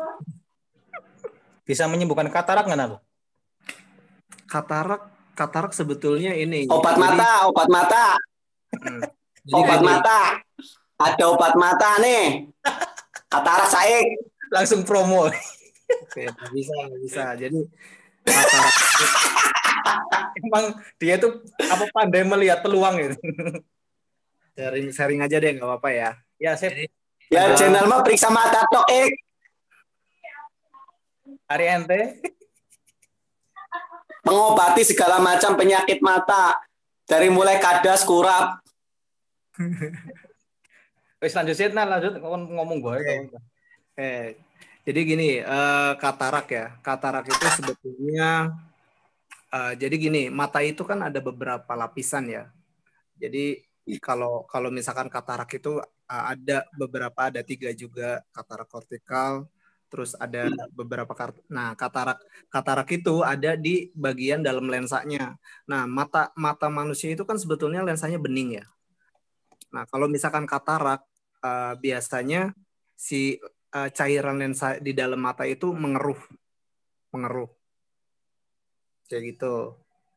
Bisa menyembuhkan katarak nggak, Nal? Katarak, katarak sebetulnya ini. Obat jadi, mata, obat mata. Hmm, obat gini. mata. Ada obat mata nih. Katarak saik. Langsung promo. Oke, bisa, bisa. Jadi katarak. Emang dia tuh apa pandai melihat peluang itu. Sharing-sharing aja deh, nggak apa-apa ya. Ya, saya. Jadi, ya, uh, channel mah periksa mata tok, eh. Hari ente. Mengobati segala macam penyakit mata. Dari mulai kadas, kurap. Wis lanjut sih, nah lanjut ngomong gue. Okay. Eh, jadi gini, uh, katarak ya. Katarak itu sebetulnya, uh, jadi gini, mata itu kan ada beberapa lapisan ya. Jadi kalau kalau misalkan katarak itu uh, ada beberapa, ada tiga juga, katarak kortikal. Terus ada beberapa kart nah katarak katarak itu ada di bagian dalam lensanya. Nah, mata mata manusia itu kan sebetulnya lensanya bening ya. Nah, kalau misalkan katarak uh, biasanya si uh, cairan lensa di dalam mata itu mengeruh. Mengeruh. Kayak gitu.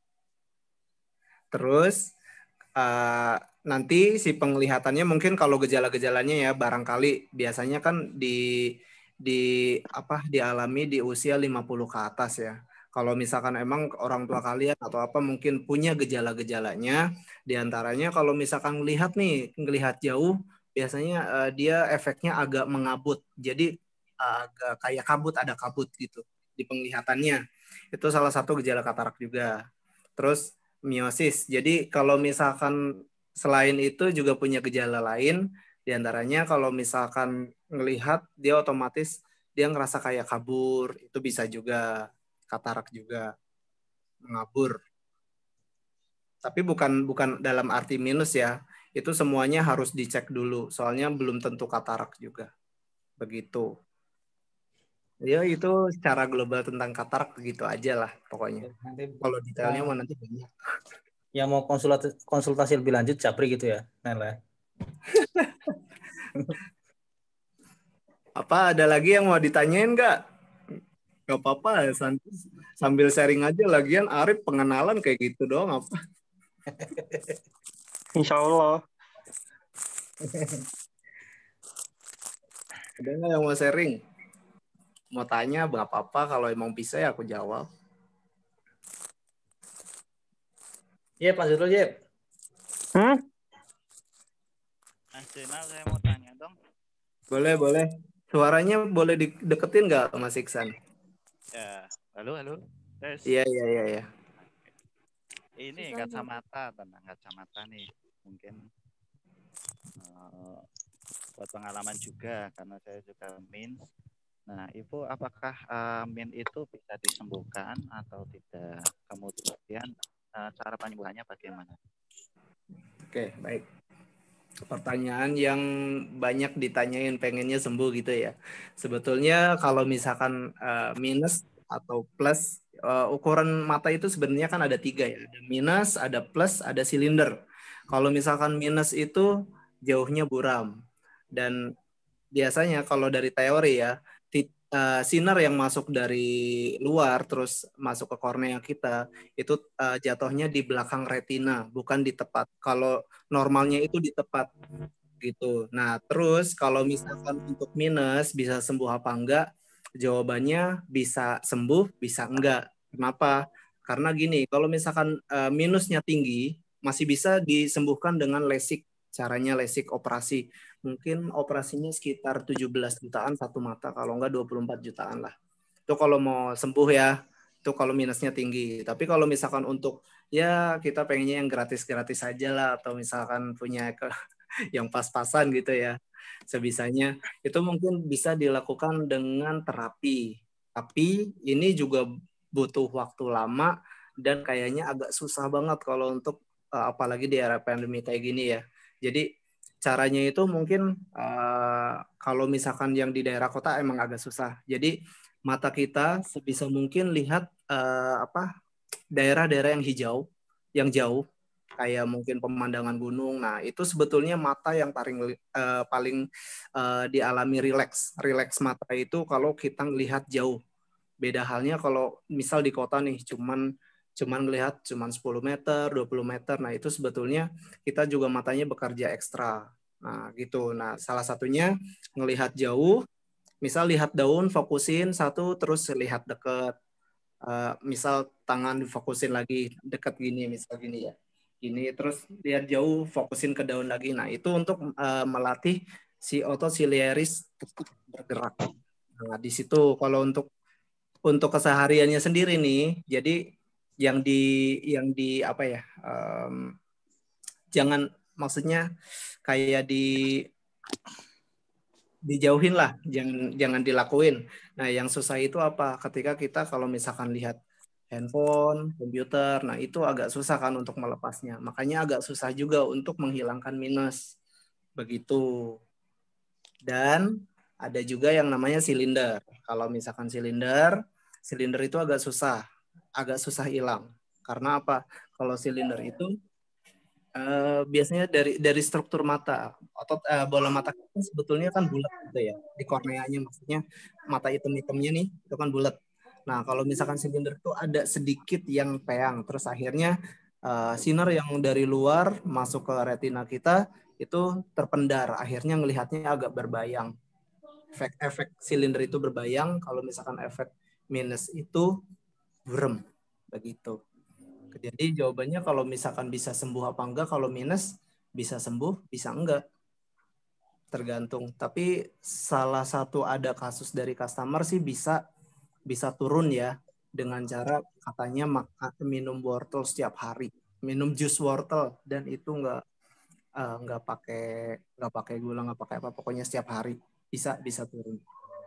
Terus uh, nanti si penglihatannya mungkin kalau gejala-gejalanya ya barangkali biasanya kan di di apa dialami di usia lima puluh ke atas ya. Kalau misalkan emang orang tua kalian atau apa mungkin punya gejala-gejalanya, diantaranya kalau misalkan ngelihat nih, ngelihat jauh, biasanya uh, dia efeknya agak mengabut. Jadi uh, agak kayak kabut, ada kabut gitu di penglihatannya. Itu salah satu gejala katarak juga. Terus miosis. Jadi kalau misalkan selain itu juga punya gejala lain, diantaranya kalau misalkan ngelihat dia otomatis dia ngerasa kayak kabur, itu bisa juga katarak juga mengabur. Tapi bukan bukan dalam arti minus ya. Itu semuanya harus dicek dulu. Soalnya belum tentu katarak juga. Begitu. Ya itu secara global tentang katarak begitu aja lah pokoknya. Nanti kalau detailnya mau nanti banyak. Yang mau konsultasi, konsultasi lebih lanjut Capri gitu ya, Nela. Apa ada lagi yang mau ditanyain nggak? Gak apa-apa, sambil sharing aja. Lagian Arif pengenalan kayak gitu doang apa? Insya Allah. Ada nggak yang mau sharing? Mau tanya, gak apa-apa. Kalau emang bisa ya aku jawab. Iya, Pak Zul, Jep. Hmm? Mas Jenal, saya mau tanya dong. Boleh, boleh. Suaranya boleh dideketin nggak, Mas Iksan? Ya, halo, halo. Yes. Iya, iya, iya, iya. Ini kacamata, tentang kacamata nih. Mungkin uh, buat pengalaman juga, karena saya juga min. Nah, Ibu, apakah uh, min itu bisa disembuhkan atau tidak? Kemudian uh, cara penyembuhannya bagaimana? Oke, baik. Pertanyaan yang banyak ditanyain pengennya sembuh gitu ya. Sebetulnya kalau misalkan uh, minus atau plus, uh, ukuran mata itu sebenarnya kan ada tiga ya. Ada minus, ada plus, ada silinder. Kalau misalkan minus itu jauhnya buram. Dan biasanya kalau dari teori ya, uh, sinar yang masuk dari luar terus masuk ke kornea kita itu uh, jatuhnya di belakang retina, bukan di tepat. Kalau normalnya itu di tepat gitu. Nah, terus kalau misalkan untuk minus bisa sembuh apa enggak? Jawabannya bisa sembuh, bisa enggak. Kenapa? Karena gini, kalau misalkan uh, minusnya tinggi, masih bisa disembuhkan dengan LASIK. Caranya LASIK operasi. Mungkin operasinya sekitar tujuh belas jutaan satu mata, kalau enggak dua puluh empat jutaan lah. Itu kalau mau sembuh ya, itu kalau minusnya tinggi. Tapi kalau misalkan untuk ya kita pengennya yang gratis-gratis aja lah, atau misalkan punya ke yang pas-pasan gitu ya, sebisanya itu mungkin bisa dilakukan dengan terapi. Tapi ini juga butuh waktu lama dan kayaknya agak susah banget kalau untuk uh, apalagi di era pandemi kayak gini ya. Jadi caranya itu mungkin uh, kalau misalkan yang di daerah kota emang agak susah. Jadi mata kita sebisa mungkin lihat uh, apa daerah-daerah yang hijau, yang jauh, kayak mungkin pemandangan gunung. Nah, itu sebetulnya mata yang paling uh, paling uh, dialami rileks. Rileks mata itu kalau kita melihat jauh. Beda halnya kalau misal di kota nih, cuman cuman melihat cuman sepuluh meter, dua puluh meter. Nah, itu sebetulnya kita juga matanya bekerja ekstra. Nah, gitu. Nah, salah satunya ngelihat jauh, misal lihat daun, fokusin satu, terus lihat dekat. Uh, misal tangan difokusin lagi dekat gini, misal gini ya. Gini, terus lihat jauh, fokusin ke daun lagi. Nah, itu untuk uh, melatih si otot ciliaris bergerak. Nah, di situ kalau untuk untuk kesehariannya sendiri nih, jadi yang di yang di apa ya um, jangan maksudnya kayak di dijauhin lah, jangan jangan dilakuin. Nah, yang susah itu apa? Ketika kita kalau misalkan lihat handphone, komputer, nah itu agak susah kan untuk melepasnya. Makanya agak susah juga untuk menghilangkan minus. Begitu. Dan ada juga yang namanya silinder. Kalau misalkan silinder, silinder itu agak susah. Agak susah hilang. Karena apa? Kalau silinder itu uh, biasanya dari dari struktur mata. Otot uh, bola mata kita sebetulnya kan bulat gitu ya. Di korneanya maksudnya mata hitam-hitamnya nih itu kan bulat. Nah, kalau misalkan silinder itu ada sedikit yang peyang, terus akhirnya uh, sinar yang dari luar masuk ke retina kita itu terpendar, akhirnya ngelihatnya agak berbayang. efek-efek silinder itu berbayang, kalau misalkan efek minus itu burem, begitu. Jadi jawabannya kalau misalkan bisa sembuh apa enggak, kalau minus bisa sembuh, bisa enggak. Tergantung. Tapi salah satu ada kasus dari customer sih bisa bisa turun ya dengan cara katanya makan minum wortel setiap hari, minum jus wortel dan itu enggak uh, enggak pakai enggak pakai gula, enggak pakai apa, pokoknya setiap hari bisa bisa turun.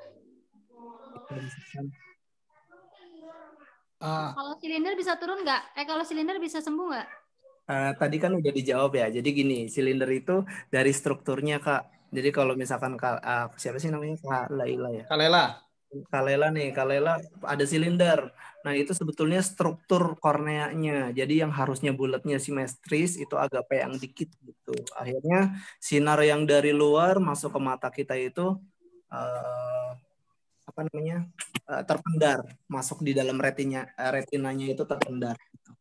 Uh, kalau silinder bisa turun nggak? Eh kalau silinder bisa sembuh nggak? Uh, tadi kan udah dijawab ya. Jadi gini, silinder itu dari strukturnya Kak. Jadi kalau misalkan uh, siapa sih namanya Kak Laila ya? Kalela. Kalela nih, Kalela ada silinder. Nah itu sebetulnya struktur korneanya. Jadi yang harusnya bulatnya simetris itu agak peyang dikit gitu. Akhirnya sinar yang dari luar masuk ke mata kita itu uh, apa namanya uh, terpendar, masuk di dalam retina retinanya itu terpendar. Gitu.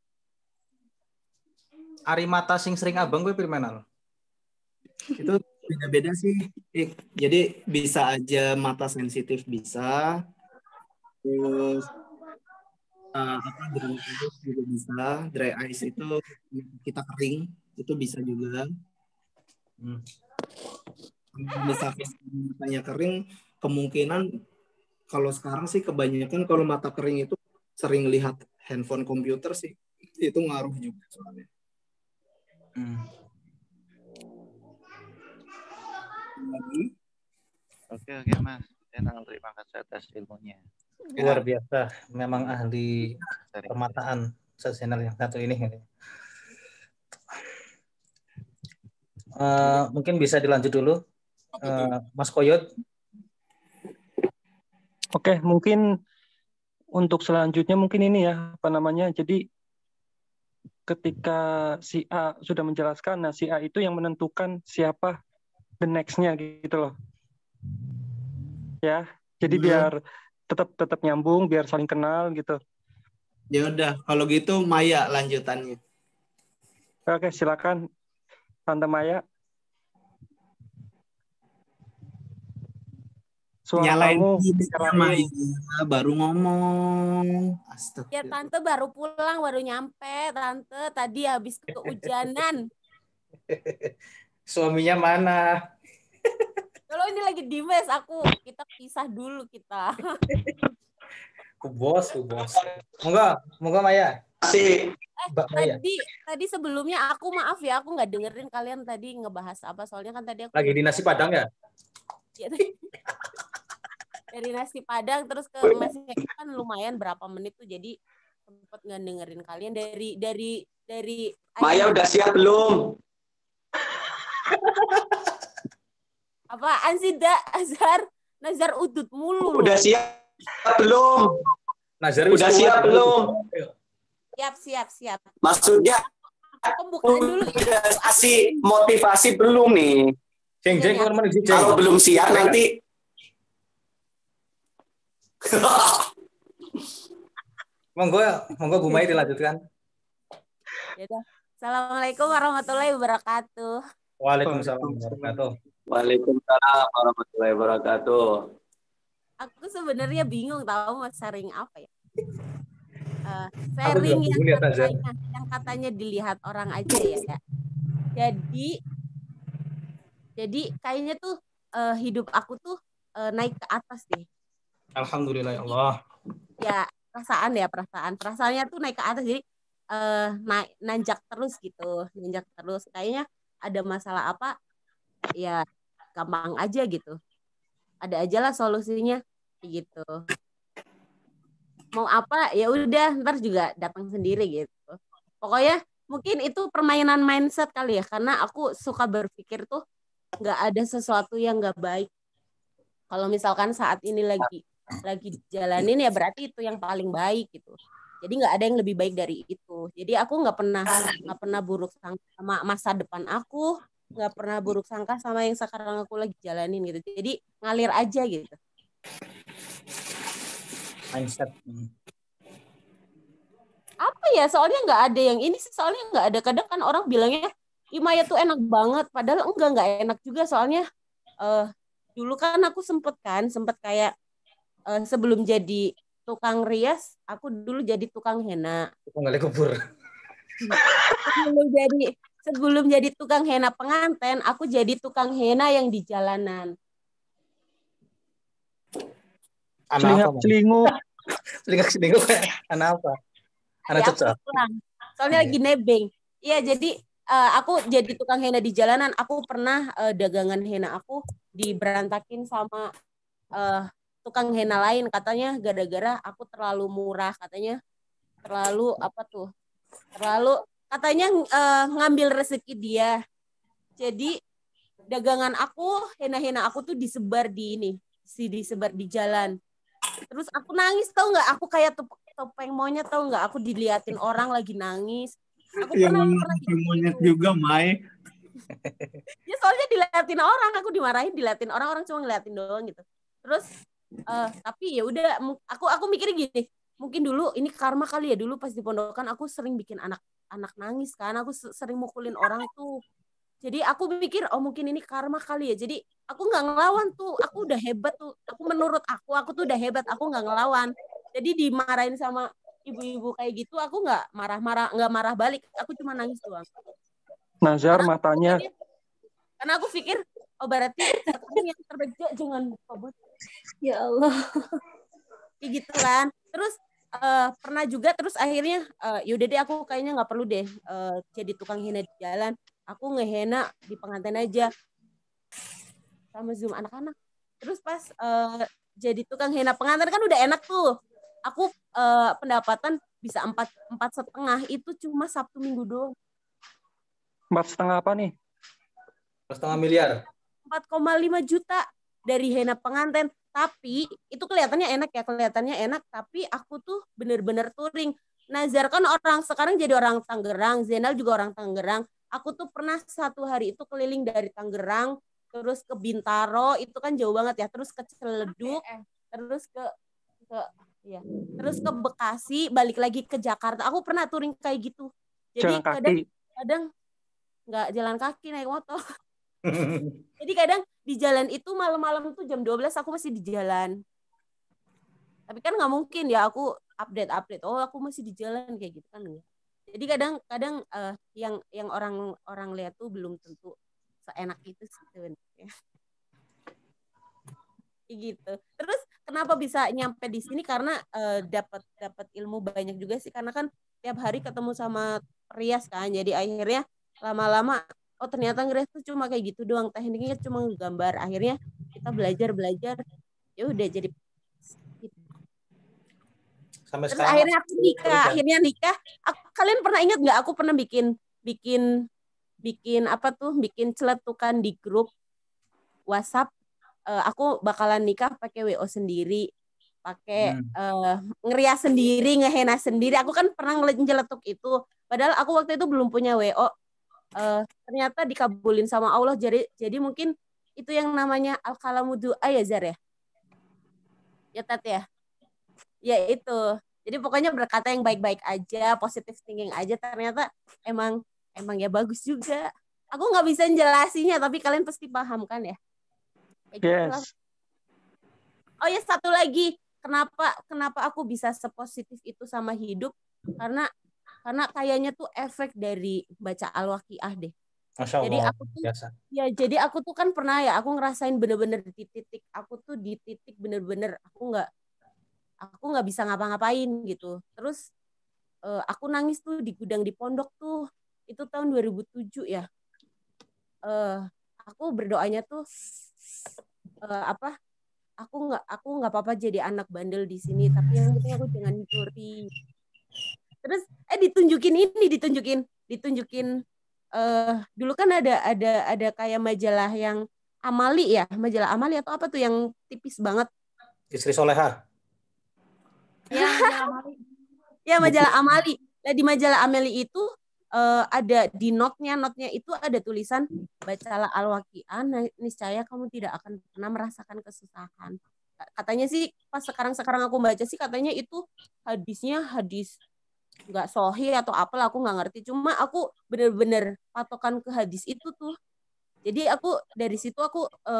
Ari mata sing sering abang gue permenal. Itu beda-beda sih. Jadi bisa aja mata sensitif bisa. Terus uh, apa dry eyes juga bisa. Dry eyes itu kita kering itu bisa juga. Hmm. Misalkan matanya kering, kemungkinan kalau sekarang sih kebanyakan kalau mata kering itu sering lihat handphone komputer sih itu ngaruh juga soalnya. Hmm. Lagi? Oke oke Mas, Channel terima kasih atas ilmunya. Luar biasa, memang ahli permataan channel yang satu ini. Uh, mungkin bisa dilanjut dulu, uh, Mas Koyot. Oke, mungkin untuk selanjutnya mungkin ini ya apa namanya. Jadi ketika si A sudah menjelaskan, nah si A itu yang menentukan siapa the next-nya gitu loh. Ya, jadi hmm. biar tetap tetap nyambung, biar saling kenal gitu. Ya udah, kalau gitu Maya lanjutannya. Oke, silakan Tante Maya. Suara nyalain kamu Maya baru ngomong. Astaga. Ya Tante baru pulang, baru nyampe. Tante tadi habis kehujanan. Suaminya mana? Kalau ini lagi di mes, aku kita pisah dulu kita. Ku bos, ku bos. Moga, moga Maya. Eh, tadi tadi sebelumnya aku maaf ya, aku nggak dengerin kalian tadi ngebahas apa, soalnya kan tadi aku lagi di nasi Padang ya. Dari nasi Padang terus ke nasi kan lumayan berapa menit tuh, jadi sempat nggak dengerin kalian dari dari dari. Maya udah siap belum? Apaan sih Da Azhar? Nazar udut mulu. Udah siap belum? Nazar udah siap belum? Siap siap siap. Maksudnya pembukaan dulu. Udah kasih motivasi belum nih? Jeng jeng kalau belum siap nanti. Monggo monggo Bu Mai dilanjutkan. Ya udah. Assalamualaikum warahmatullahi wabarakatuh. Waalaikumsalam warahmatullahi wabarakatuh. Waalaikumsalam warahmatullahi wabarakatuh. Aku sebenarnya bingung tahu mau sharing apa ya. Uh, sharing yang katanya, yang katanya dilihat orang aja ya. Jadi jadi kayaknya tuh uh, hidup aku tuh uh, naik ke atas deh. Alhamdulillah ya Allah. Ya perasaan ya perasaan perasaannya tuh naik ke atas, jadi uh, naik nanjak terus gitu, nanjak terus. Kayaknya ada masalah apa ya gampang aja gitu, ada aja lah solusinya gitu. Mau apa ya udah ntar juga datang sendiri gitu. Pokoknya mungkin itu permainan mindset kali ya, karena aku suka berpikir tuh nggak ada sesuatu yang nggak baik. Kalau misalkan saat ini lagi lagi dijalanin ya berarti itu yang paling baik gitu. Jadi nggak ada yang lebih baik dari itu. Jadi aku nggak pernah nggak pernah buruk sangka sama masa depan aku, nggak pernah buruk sangka sama yang sekarang aku lagi jalanin gitu. Jadi ngalir aja gitu. Mindset. Apa ya? Soalnya nggak ada yang ini sih. Soalnya nggak ada. Kadang kan orang bilangnya Imaya tuh enak banget. Padahal enggak nggak enak juga. Soalnya uh, dulu kan aku sempet kan sempet kayak uh, sebelum jadi tukang rias, aku dulu jadi tukang henna. Tukang gali kubur. sebelum jadi sebelum jadi tukang henna pengantin, aku jadi tukang henna yang di jalanan. Anak apa? Celinguk. Celinguk celinguk anak apa? Anak Ya, cocok. Soalnya lagi nebeng. Iya, jadi uh, aku jadi tukang henna di jalanan. Aku pernah uh, dagangan henna aku diberantakin sama uh, tukang henna lain, katanya gara-gara aku terlalu murah, katanya terlalu apa tuh? Terlalu katanya uh, ngambil rezeki dia. Jadi dagangan aku, henna-henna aku tuh disebar di ini, si disebar di jalan. Terus aku nangis, tau nggak? Aku kayak topeng monyet, tau nggak? Aku diliatin orang lagi nangis. Aku yang pernah, pernah monyet juga, Mai. Ya soalnya diliatin orang, aku dimarahin, diliatin orang, orang cuma ngeliatin doang gitu. Terus uh, tapi ya udah, aku aku mikirnya gini, mungkin dulu ini karma kali ya, dulu pas di pondokan aku sering bikin anak anak nangis kan, aku sering mukulin orang tuh. Jadi aku mikir, oh mungkin ini karma kali ya. Jadi aku nggak ngelawan tuh, aku udah hebat tuh. Aku menurut aku, aku tuh udah hebat, aku nggak ngelawan. Jadi dimarahin sama ibu-ibu kayak gitu, aku nggak marah-marah, nggak marah balik. Aku cuma nangis doang. Nazar karena matanya. Aku, karena aku pikir, oh berarti sekarang yang terbaik jangan lupa. Ya Allah. Kayak gitu kan. Terus uh, pernah juga, terus akhirnya, uh, yaudah deh aku kayaknya nggak perlu deh uh, jadi tukang henna di jalan. Aku ngehenna di pengantin aja sama Zoom anak-anak. Terus pas uh, jadi tukang henna pengantin kan udah enak tuh. Aku uh, pendapatan bisa empat empat setengah, itu cuma Sabtu Minggu doang. Empat setengah apa nih? Empat setengah miliar. Empat koma lima juta dari henna pengantin. Tapi itu kelihatannya enak ya, kelihatannya enak. Tapi aku tuh bener-bener touring. Nazar kan orang sekarang jadi orang Tangerang, Zainal juga orang Tangerang. Aku tuh pernah satu hari itu keliling dari Tangerang, terus ke Bintaro, itu kan jauh banget ya, terus ke Ciledug, terus ke ke ya, terus ke Bekasi, balik lagi ke Jakarta. Aku pernah touring kayak gitu. Jadi jalan kadang kaki. kadang nggak jalan kaki, naik motor. Jadi kadang di jalan itu malam-malam tuh jam dua belas aku masih di jalan. Tapi kan nggak mungkin ya aku update-update. Oh, aku masih di jalan kayak gitu kan enggak. Jadi kadang-kadang uh, yang yang orang orang lihat tuh belum tentu seenak itu sebenarnya. Gitu. Terus kenapa bisa nyampe di sini, karena uh, dapat dapat ilmu banyak juga sih, karena kan tiap hari ketemu sama rias kan. Jadi akhirnya lama-lama oh ternyata ngerias tuh cuma kayak gitu doang, tekniknya cuma gambar. Akhirnya kita belajar-belajar, ya udah jadi sampai terus sekarang akhirnya aku nikah, akhirnya nikah. Aku, kalian pernah ingat nggak aku pernah bikin bikin bikin apa tuh, bikin celetukan di grup WhatsApp. Uh, aku bakalan nikah pakai W O sendiri, pakai hmm. uh, ngerias sendiri, ngehenna sendiri. Aku kan pernah ngeletuk itu. Padahal aku waktu itu belum punya W O. Uh, ternyata dikabulin sama Allah. Jadi jadi mungkin itu yang namanya al-kalamu du'a ya Zar ya. Ya Tat ya. Ya itu. Jadi pokoknya berkata yang baik-baik aja, positive thinking aja. Ternyata emang emang ya bagus juga. Aku nggak bisa jelasinnya, tapi kalian pasti paham kan ya. Kayak yes. Oh ya satu lagi, kenapa kenapa aku bisa sepositif itu sama hidup? Karena karena kayaknya tuh efek dari baca Al-Waqiah deh. Masya Allah. Jadi aku tuh biasa. Ya jadi aku tuh kan pernah ya, aku ngerasain bener-bener di titik, aku tuh di titik bener-bener aku nggak aku nggak bisa ngapa-ngapain gitu. Terus uh, aku nangis tuh di gudang di pondok tuh, itu tahun dua ribu tujuh ya. Uh, aku berdoanya tuh uh, apa? Aku nggak aku nggak apa-apa jadi anak bandel di sini, tapi yang penting aku jangan curi. Terus eh ditunjukin ini, ditunjukin, ditunjukin. Uh, dulu kan ada ada ada kayak majalah yang Amali ya, majalah Amali atau apa tuh yang tipis banget. Istri Soleha. Ya, majalah Amali. Ya, majalah Amali. Nah, di majalah Amali itu uh, ada di notnya, notnya itu ada tulisan bacalah Al-Waqiah, niscaya kamu tidak akan pernah merasakan kesusahan. Katanya sih pas sekarang-sekarang aku baca sih katanya itu hadisnya hadis nggak sahih atau apalah, aku nggak ngerti. Cuma aku bener-bener patokan ke hadis itu tuh. Jadi aku dari situ aku uh,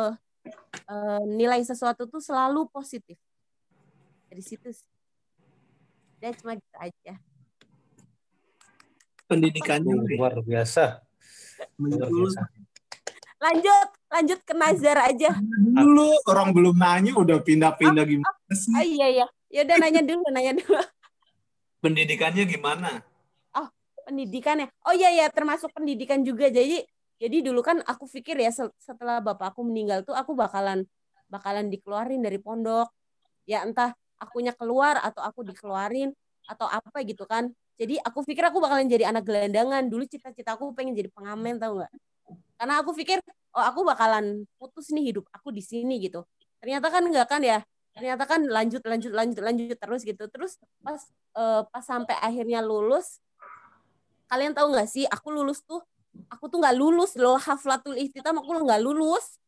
uh, nilai sesuatu tuh selalu positif. Dari situ sih. Dan cuma gitu aja. Pendidikannya luar biasa. Luar biasa. Lanjut, lanjut ke Nazar aja. Dulu orang belum nanya udah pindah-pindah oh, gimana oh, sih? Oh iya iya. Ya udah nanya dulu, nanya dulu. Pendidikannya gimana? Oh, pendidikannya. Oh iya ya, termasuk pendidikan juga. Jadi jadi dulu kan aku pikir ya setelah bapak aku meninggal tuh aku bakalan bakalan dikeluarin dari pondok. Ya entah akunya keluar atau aku dikeluarin atau apa gitu kan. Jadi aku pikir aku bakalan jadi anak gelandangan. Dulu cita-cita aku pengen jadi pengamen, tau nggak? Karena aku pikir oh aku bakalan putus nih hidup aku di sini gitu. Ternyata kan enggak kan ya. Ternyata kan lanjut lanjut lanjut lanjut terus gitu. Terus pas uh, pas sampai akhirnya lulus, kalian tahu nggak sih aku lulus tuh aku tuh nggak lulus loh, haflatul ihtitam aku nggak lulus.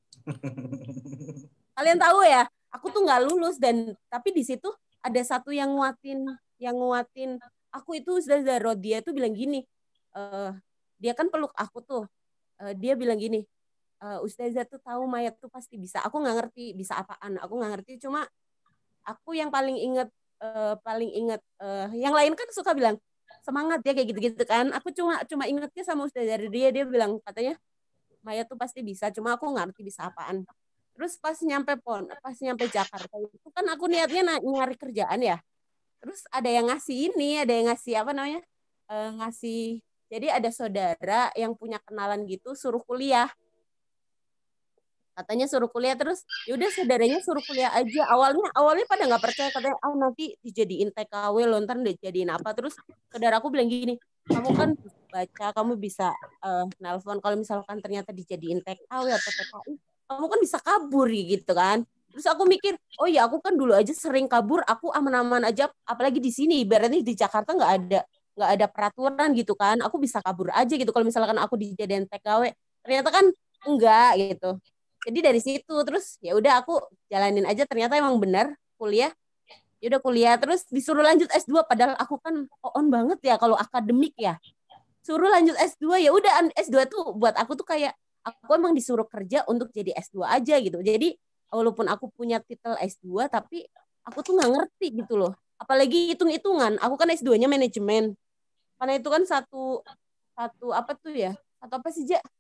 Kalian tahu ya, aku tuh nggak lulus. Dan tapi di situ ada satu yang nguatin yang nguatin aku itu Ustazah Rodia tuh bilang gini, uh, dia kan peluk aku tuh, uh, dia bilang gini, uh, Ustazah tuh tahu mayat tuh pasti bisa. Aku nggak ngerti bisa apaan, aku nggak ngerti. Cuma aku yang paling inget uh, paling inget uh, yang lain kan suka bilang semangat ya kayak gitu-gitu kan. Aku cuma cuma ingetnya sama Ustazah Rodia, dia bilang katanya mayat tuh pasti bisa. Cuma aku nggak ngerti bisa apaan. Terus pas nyampe pon, pas nyampe Jakarta itu kan aku niatnya nyari kerjaan ya. Terus ada yang ngasih ini, ada yang ngasih apa namanya? E, ngasih. Jadi ada saudara yang punya kenalan gitu suruh kuliah. Katanya suruh kuliah terus yaudah saudaranya suruh kuliah aja. Awalnya awalnya pada nggak percaya, katanya ah nanti dijadiin T K W loh, ntar dijadiin apa. Terus saudaraku bilang gini, kamu kan baca, kamu bisa uh, nelpon, kalau misalkan ternyata dijadiin T K W atau T K I, kamu kan bisa kabur gitu kan. Terus aku mikir, oh ya aku kan dulu aja sering kabur, aku aman-aman aja, apalagi di sini, ibaratnya di Jakarta nggak ada nggak ada peraturan gitu kan, aku bisa kabur aja gitu kalau misalkan aku dijadiin T K W. Ternyata kan enggak gitu. Jadi dari situ terus ya udah aku jalanin aja, ternyata emang benar kuliah. Ya udah kuliah terus disuruh lanjut S dua, padahal aku kan on banget ya kalau akademik ya. Suruh lanjut S dua, ya udah S dua tuh buat aku tuh kayak aku emang disuruh kerja untuk jadi S dua aja gitu. Jadi walaupun aku punya titel S dua tapi aku tuh nggak ngerti gitu loh. Apalagi hitung-hitungan. Aku kan S dua-nya manajemen. Karena itu kan satu satu apa tuh ya? Satu apa sih, Ja?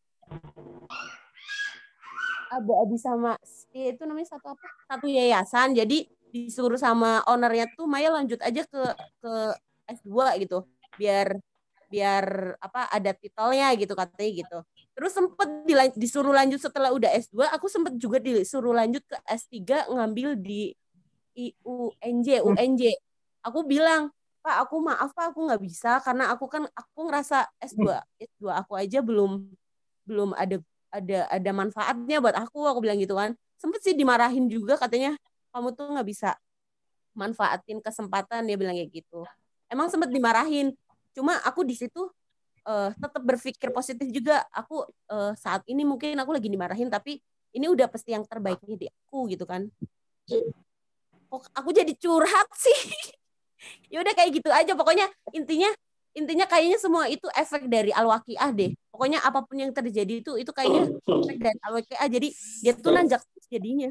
Ada Abi sama ya itu namanya satu apa? Satu yayasan. Jadi disuruh sama ownernya tuh Maya lanjut aja ke ke S dua gitu. Biar biar apa ada titelnya gitu katanya gitu. Terus sempet disuruh lanjut setelah udah S dua, aku sempet juga disuruh lanjut ke S tiga ngambil di I U N J, U N J. Aku bilang, Pak, aku maaf Pak, aku nggak bisa karena aku kan aku ngerasa S dua, S dua aku aja belum belum ada ada ada manfaatnya buat aku, aku bilang gitu kan. Sempet sih dimarahin juga, katanya kamu tuh nggak bisa manfaatin kesempatan, dia bilang kayak gitu. Emang sempet dimarahin. Cuma aku di situ uh, tetap berpikir positif juga. Aku uh, saat ini mungkin aku lagi dimarahin, tapi ini udah pasti yang terbaiknya di aku gitu kan. Kok aku jadi curhat sih? Ya udah kayak gitu aja. Pokoknya intinya intinya kayaknya semua itu efek dari al-waqiah deh. Pokoknya apapun yang terjadi itu itu kayaknya efek dari al-waqiah. Jadi dia tuh nanjak jadinya.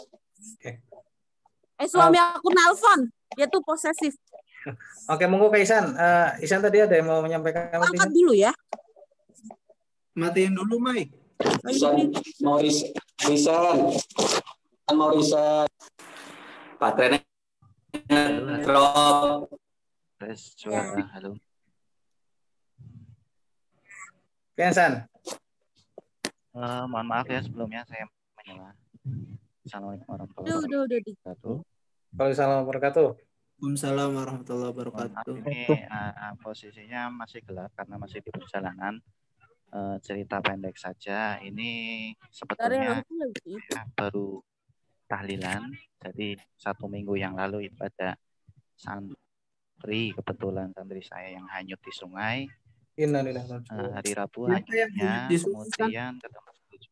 Eh suami aku nelfon, dia tuh posesif. Oke, monggo Kak Ihsan. Uh, Ihsan tadi ada yang mau menyampaikan? Angkat dulu ya. Matiin dulu, Mai. Mau Ihsan. Mau Ihsan. Baterainya drop. Tes suara, halo. Kak Ihsan. Uh, mohon maaf ya sebelumnya saya menyela. Assalamualaikum warahmatullahi wabarakatuh. Waalaikumsalam wabarakatuh. Waalaikumsalam warahmatullahi wabarakatuh. Ini uh, posisinya masih gelap karena masih di perjalanan. Uh, cerita pendek saja. Ini sebetulnya ya, baru tahlilan. Jadi satu minggu yang lalu itu ada santri, kebetulan santri saya yang hanyut di sungai. Innalillahi. Uh, hari Rabu hanyutnya, kemudian ketemu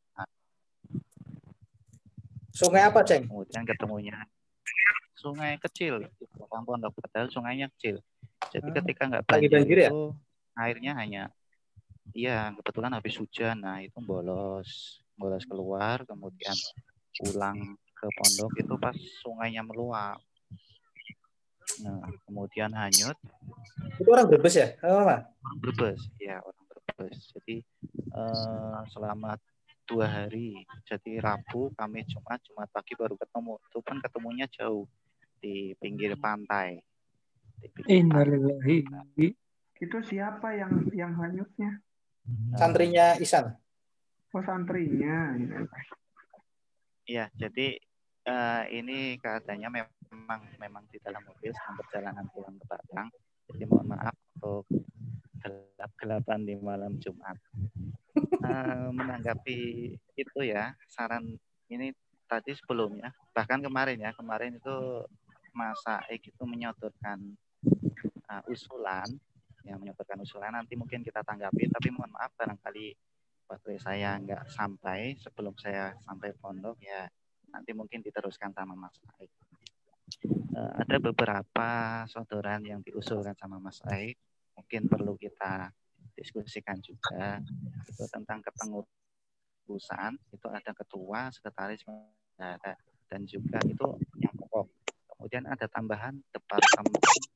sungai apa, Ceng? Kemudian ketemunya sungai kecil, bukan pondok, padahal sungainya kecil. Jadi hmm. ketika nggak banjir itu ya? Airnya hanya, iya kebetulan habis hujan, nah itu bolos, bolos keluar, kemudian pulang ke pondok itu pas sungainya meluap. Nah, kemudian hanyut. Itu orang Brebes ya? Oh, orang Brebes, ya orang Brebes. Jadi eh, selama dua hari, jadi Rabu, Kamis, Jumat, Jumat pagi baru ketemu. Itu pun ketemunya jauh di pinggir pantai. Di pinggir Innalillahi. Itu siapa yang yang hanyutnya? Santrinya Isan. Oh, santrinya. Iya, jadi uh, ini keadaannya memang memang di dalam mobil sedang perjalanan pulang ke Batang. Jadi mohon maaf untuk gelap-gelapan di malam Jumat. Uh, menanggapi itu ya, saran ini tadi sebelumnya, bahkan kemarin ya, kemarin itu Mas Saik itu menyodorkan uh, usulan, ya menyodorkan usulan, nanti mungkin kita tanggapi, tapi mohon maaf barangkali waktu saya nggak sampai sebelum saya sampai pondok ya nanti mungkin diteruskan sama Mas Saik. Uh, ada beberapa sodoran yang diusulkan sama Mas Saik, mungkin perlu kita diskusikan juga itu tentang kepengurusan, itu ada ketua, sekretaris, ada, dan juga itu yang pokok. Kemudian ada tambahan departemen,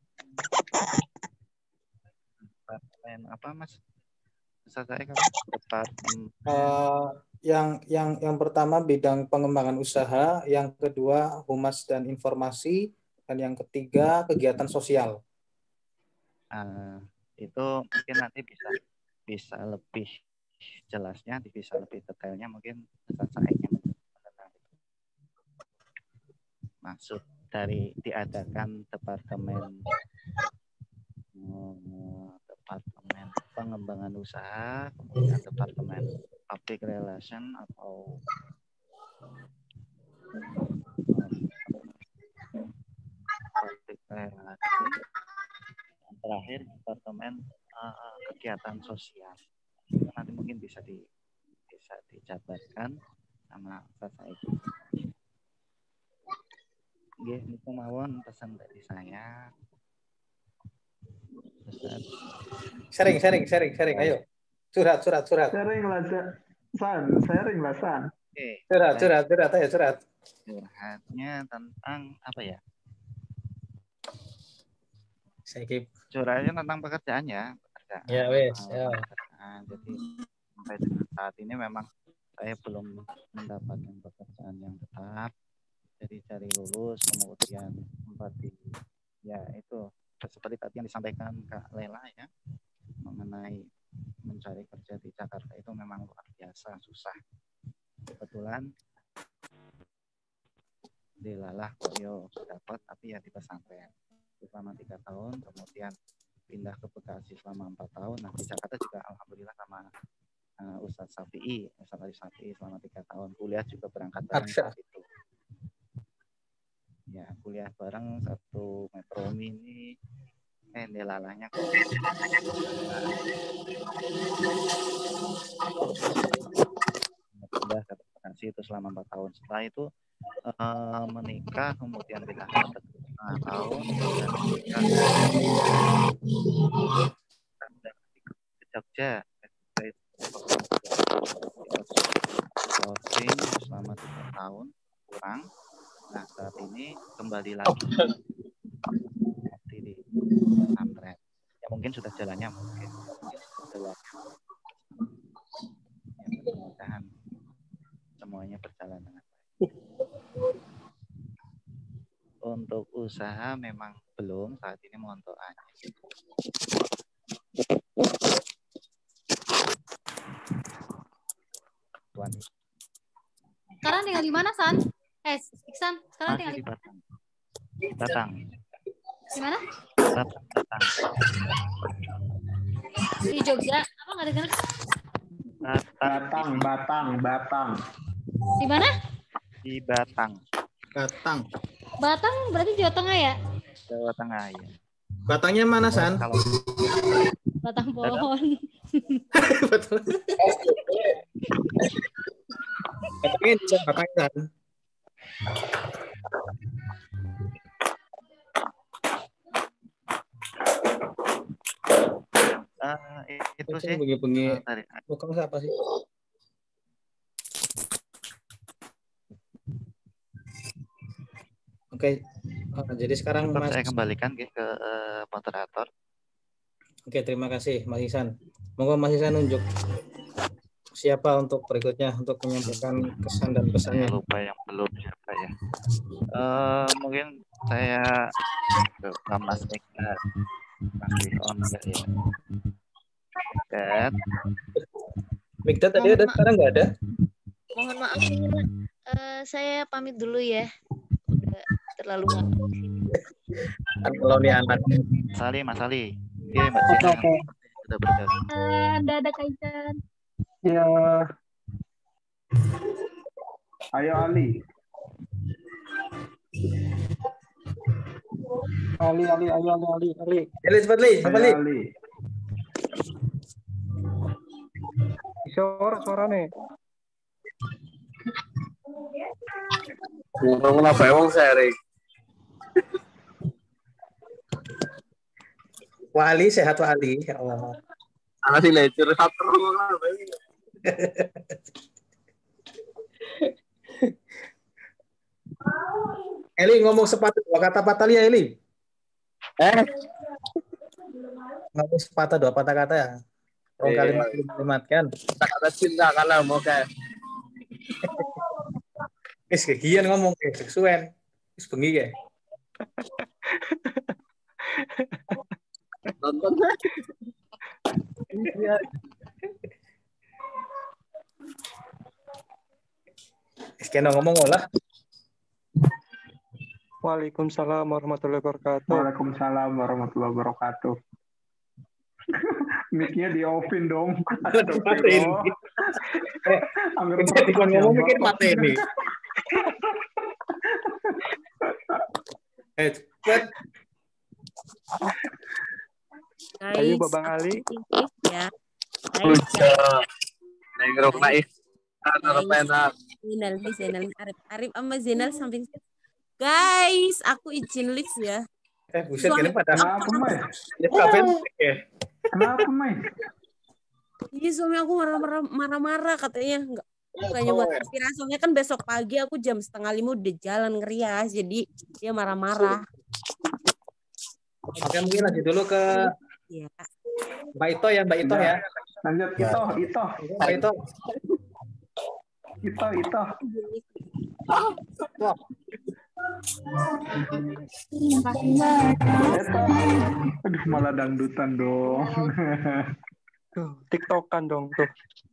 departemen apa Mas? Saya departemen. Uh, yang yang yang pertama bidang pengembangan usaha, yang kedua humas dan informasi, dan yang ketiga kegiatan sosial. Uh, itu mungkin nanti bisa bisa lebih jelasnya, bisa lebih detailnya mungkin Saiknya maksud dari diadakan departemen departemen pengembangan usaha, kemudian departemen public relation atau public relation, yang terakhir departemen uh, kegiatan sosial. Nanti mungkin bisa di bisa dijabarkan sama saya. Nggih, niku mawon pesan dari saya. Sharing, sharing, sharing, sharing. Ayo, curhat, curhat, curhat. Sharing lah, San. Sharing lah, San. Oke. Curhat, curhat, curhat, ayo curhat. Curhatnya tentang apa ya? Saya kip. Curhatnya tentang pekerjaan ya. Pekerjaan. Ya, wes. Ya. Nah, jadi sampai dengan saat ini memang saya belum mendapatkan pekerjaan yang tetap. Jadi cari lulus, kemudian sempat di, ya itu seperti tadi yang disampaikan Kak Lela ya, mengenai mencari kerja di Jakarta itu memang luar biasa susah. Kebetulan dilalah koyo dapat, tapi ya di pesantren selama tiga tahun, kemudian pindah ke Bekasi selama empat tahun. Nah di Jakarta juga alhamdulillah sama uh, Ustadz Safi'i, Ustadz Ali Safi'i selama tiga tahun. Kuliah juga berangkat bareng saat itu. Ya kuliah bareng satu Metro Mini, eh delalanya kok pindah ke Bekasi itu selama empat tahun. Setelah itu uh, menikah, kemudian pindah ke setengah tahun dan menikah ke Jogja, closing selama tiga tahun kurang. Nah saat ini kembali lagi di pesantren. Ya mungkin sudah jalannya mungkin jalannya. Ya mudah-mudahan semuanya berjalan dengan baik. Untuk usaha memang belum, saat ini mohon doanya. Tuan. Sekarang tinggal di mana, San? Eh, Iksan, sekarang tinggal di di Batang. Batang. Di mana? Batang, Batang. Di Jogja. Apa nggak dengar? Batang, Batang, Batang. Di mana? Di Batang. Batang. Batang berarti Jawa Tengah ya? Jawa Tengah ya. Batangnya mana, San? Kalau Batang pohon. Betul. Batangnya bisa batangnya. Uh, itu sih. Bengi-bengi. Bukan siapa sih? Oke, oh, jadi sekarang Tetap Mas. saya kembalikan ke, ke uh, moderator. Oke, terima kasih Mas Ihsan. Monggo Mas Ihsan nunjuk siapa untuk berikutnya untuk menyampaikan kesan dan pesannya. Saya lupa yang belum siapa ya. Uh, mungkin saya ke Mas Mikdad. Masih on enggak ya? Mikdad. Mikdad tadi ada, sekarang nggak ada? Mohon maaf ini Pak. Uh, saya pamit dulu ya. Udah terlalu malam di sini. Kalau nih anak. Mas Ali, Mas Ali. Iya, Mbak Cina. Oke, oke. Sudah bergabung. Anda ada kaitan. Ya, Ayo Ali. Ali, Ali, Ali, Ali, Ali, Ali. Ali, cepat Li, cepat Li. Ayo Ali. Suara, suara nih. Ngomong apa emang sharing? Wali sehat Wali, ya Allah. Anak sih lecur satu ngomong apa ini? Eli ngomong sepatah dua kata patah ya Eli. Eh? Ngomong sepatah dua patah kata ya. Rong Iya. kalimat kalimat kan. Kata cinta kan lah mau kayak. Wis kegian ngomong ke seksuen. Wis bengi ke. Nonton. Wis kena ngomong lah. Waalaikumsalam warahmatullahi wabarakatuh. Waalaikumsalam warahmatullahi wabarakatuh. Mic-nya di offin dong. Matiin. Eh, jadi kan ngomong mikir mati ini. Eh, cepet. Ayo Babang Ali. Ya. Nengrok naik. Ana penak. Zainal, nih Zainal, Arif, Arif sama Zainal samping. Guys, aku izin lift ya. Eh, buset ini pada Kenapa, Mai? Ya, kapan ya? Kenapa, Mai? Iya, suami aku marah-marah, marah-marah katanya enggak. Bukannya buat aspirasi, soalnya kan besok pagi aku jam setengah lima udah jalan ngerias, jadi dia marah-marah. Oke, mungkin lanjut dulu ke Iya. Mbak Ito ya, Mbak Ito ya. Lanjut Ito, Ito. Mbak Ito. Ito, Ito. Wah. Ito. Aduh, malah dangdutan dong. Tuh, TikTokan dong tuh.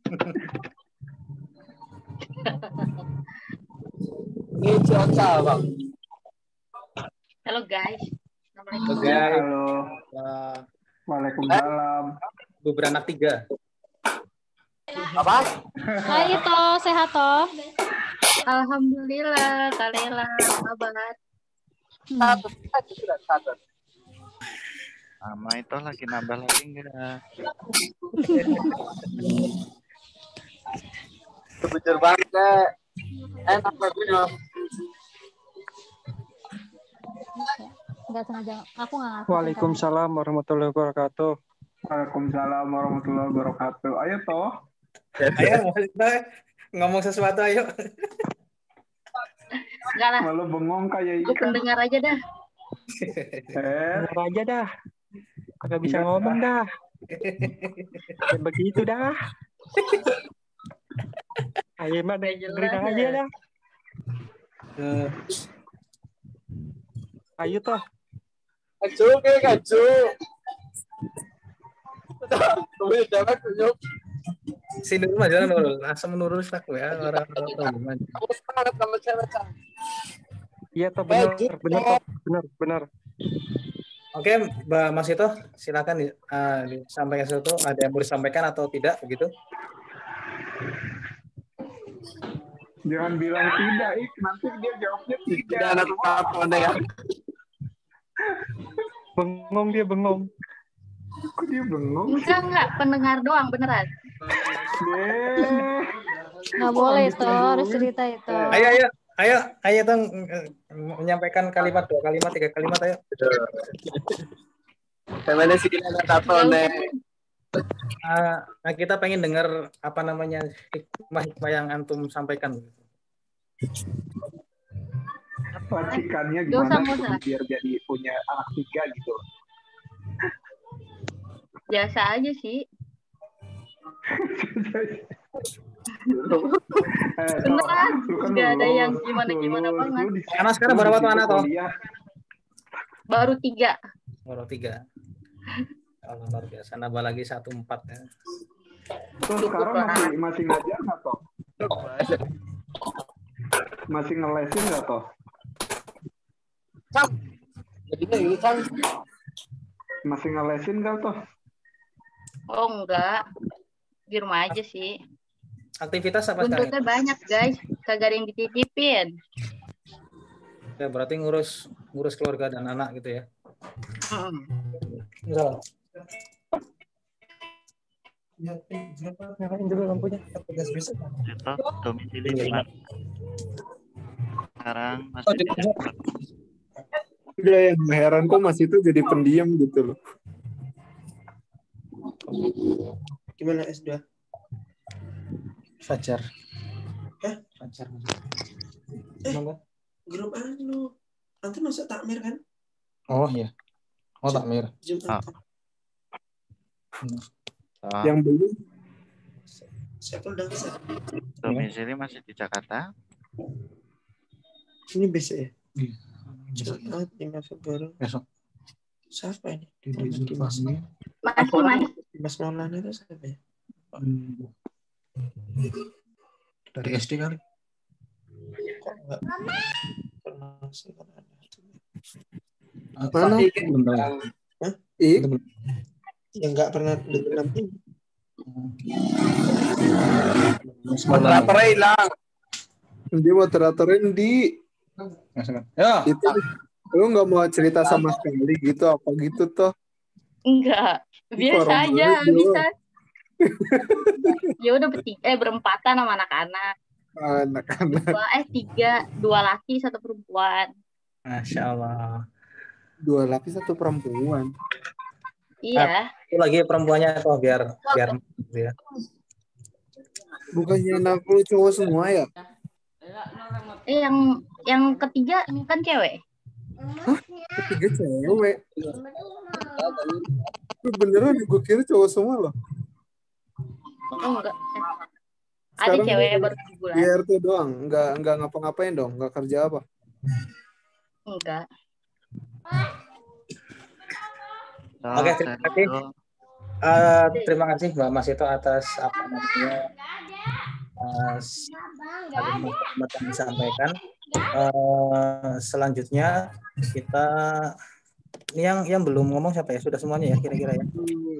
Ini cuaca, Bang. Halo guys. Assalamualaikum. Oke. Halo. Uh, Waalaikumsalam. Bu beranak tiga. Apa? Hai toh, sehat toh? Alhamdulillah, Kalela, kabar. Satu, satu sudah satu. Sama itu lagi nambah lagi enggak? Bujur banget, Kak. Enak lagunya. Enggak sengaja, aku nggak ngerti. Waalaikumsalam warahmatullahi wabarakatuh. Waalaikumsalam warahmatullahi wabarakatuh. Ayo toh. Ayo, ngomong sesuatu ayo. Enggak lah, Malu bengong kayak aku ikan. pendengar aja dah. Eh, Dengar aja dah. Kagak bisa ngomong dah. Ya begitu dah. Ayo mah dengerin aja dah. Ayo toh. Kaju, ke kaju. Tuh, dapat tunjuk. Si Nurul mah jalan Nurul. Asam Nurul aku ya orang-orang. Semangat sama cewek. Iya toh benar, benar toh, benar, benar. Oke, Mbak Mas Ito, silakan uh, disampaikan sesuatu. Ada yang mau disampaikan atau tidak begitu? jangan bilang tidak, Ik. Nanti dia jawabnya tidak. Tidak anak apa ya. Bengong dia bengong. Kok dia bengong? Enggak, enggak, pendengar doang, beneran. Deh. Nggak boleh toh, harus cerita itu. Ayo, ayo, ayo, ayo dong menyampaikan kalimat dua kalimat tiga kalimat ayo. Kemana sih kita tato nih? Uh, nah kita pengen dengar apa namanya hikmah-hikmah yang antum sampaikan. Racikannya Gak usah, gimana gak gitu, usah. biar jadi punya anak tiga gitu. Biasa aja sih. eh, Beneran, lu kan nggak ada yang lulus, gimana-gimana lulus, banget. lu di, Anak sekarang lu di berapa tuh situ anak tuh? kuliah. Baru tiga. Baru tiga. Allah luar biasa. Nambah lagi satu empat ya. Terus sekarang masih masih ngajar nggak toh? Masih ngelesin nggak toh? Masih ngelesin nggak toh? Oh enggak, di rumah aja sih. Aktivitas apa sekarang? Buntutnya banyak guys, kagak ada yang dititipin. Ya, berarti ngurus ngurus keluarga dan anak gitu ya. Hmm. Enggak. Nyalain dulu lampunya. Itu domisili di mana? Sekarang masih di Jakarta. Udah yang heran kok Mas itu jadi pendiam gitu loh. Gimana S dua? Fajar. Hah? Fajar. Eh, grup anu. Nanti masuk takmir kan? Oh iya. Oh takmir. Jumat. Oh, Yang belum Saya udah bisa. domisili masih di Jakarta. Ini besok ya? Iya. Jumat lima Februari. Besok. Siapa ini? Dede Dimas. Zulfahmi. Masih mas. Dimas Maulana itu siapa ya? Dari S D kali. Kok enggak pernah sih kan ada. Mana? Bentar. Hah? Ih, Yang enggak pernah dengar nama ini. moderatornya hilang. Dia moderatornya di Ya. itu lu nggak mau cerita sama sekali gitu apa gitu toh? Enggak, biasa Parah aja banget, bisa. Ya udah bertiga, eh berempatan sama anak-anak. Anak-anak Dua, eh tiga, dua laki satu perempuan. Masya Allah. dua laki satu perempuan. Iya. Itu lagi perempuannya kok biar biar gitu ya. Bukannya anak lu cowok semua ya? Eh yang yang ketiga kan cewek. Hah? Ketiga cewek. Lu beneran gue kira cowok semua loh. Oh enggak. Eh, ada Sekarang cewek lu baru tujuh bulan. di R T doang, nggak nggak ngapa-ngapain dong, nggak kerja apa? Enggak. Oh, Oke, terima kasih. Uh, terima kasih Mbak Mas itu atas apa namanya uh, kalimat yang disampaikan. Uh, selanjutnya kita ini yang yang belum ngomong siapa ya? Sudah semuanya ya kira-kira ya.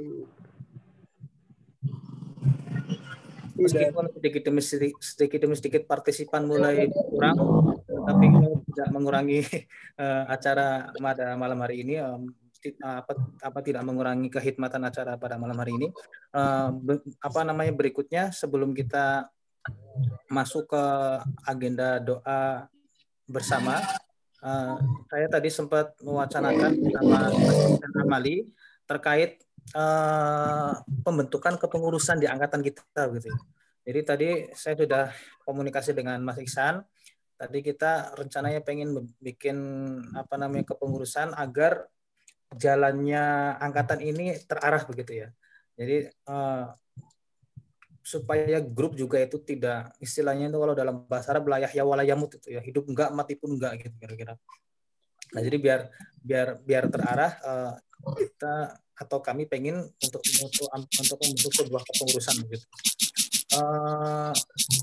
Meskipun sedikit demi sedikit, sedikit demi sedikit partisipan mulai kurang, tapi tidak mengurangi uh, acara pada malam hari ini. Um, apa apa tidak mengurangi kehikmatan acara pada malam hari ini. Uh, be, apa namanya berikutnya sebelum kita masuk ke agenda doa bersama, uh, saya tadi sempat mewacanakan bersama Mas Amali terkait uh, pembentukan kepengurusan di angkatan kita gitu. Jadi tadi saya sudah komunikasi dengan Mas Iksan. Tadi kita rencananya pengen bikin apa namanya kepengurusan agar jalannya angkatan ini terarah begitu ya. Jadi uh, supaya grup juga itu tidak istilahnya itu kalau dalam bahasa Arab layah ya walayamut itu ya, hidup enggak mati pun enggak gitu kira-kira. Nah jadi biar biar biar terarah uh, kita atau kami pengen untuk untuk untuk membentuk sebuah kepengurusan begitu. Uh,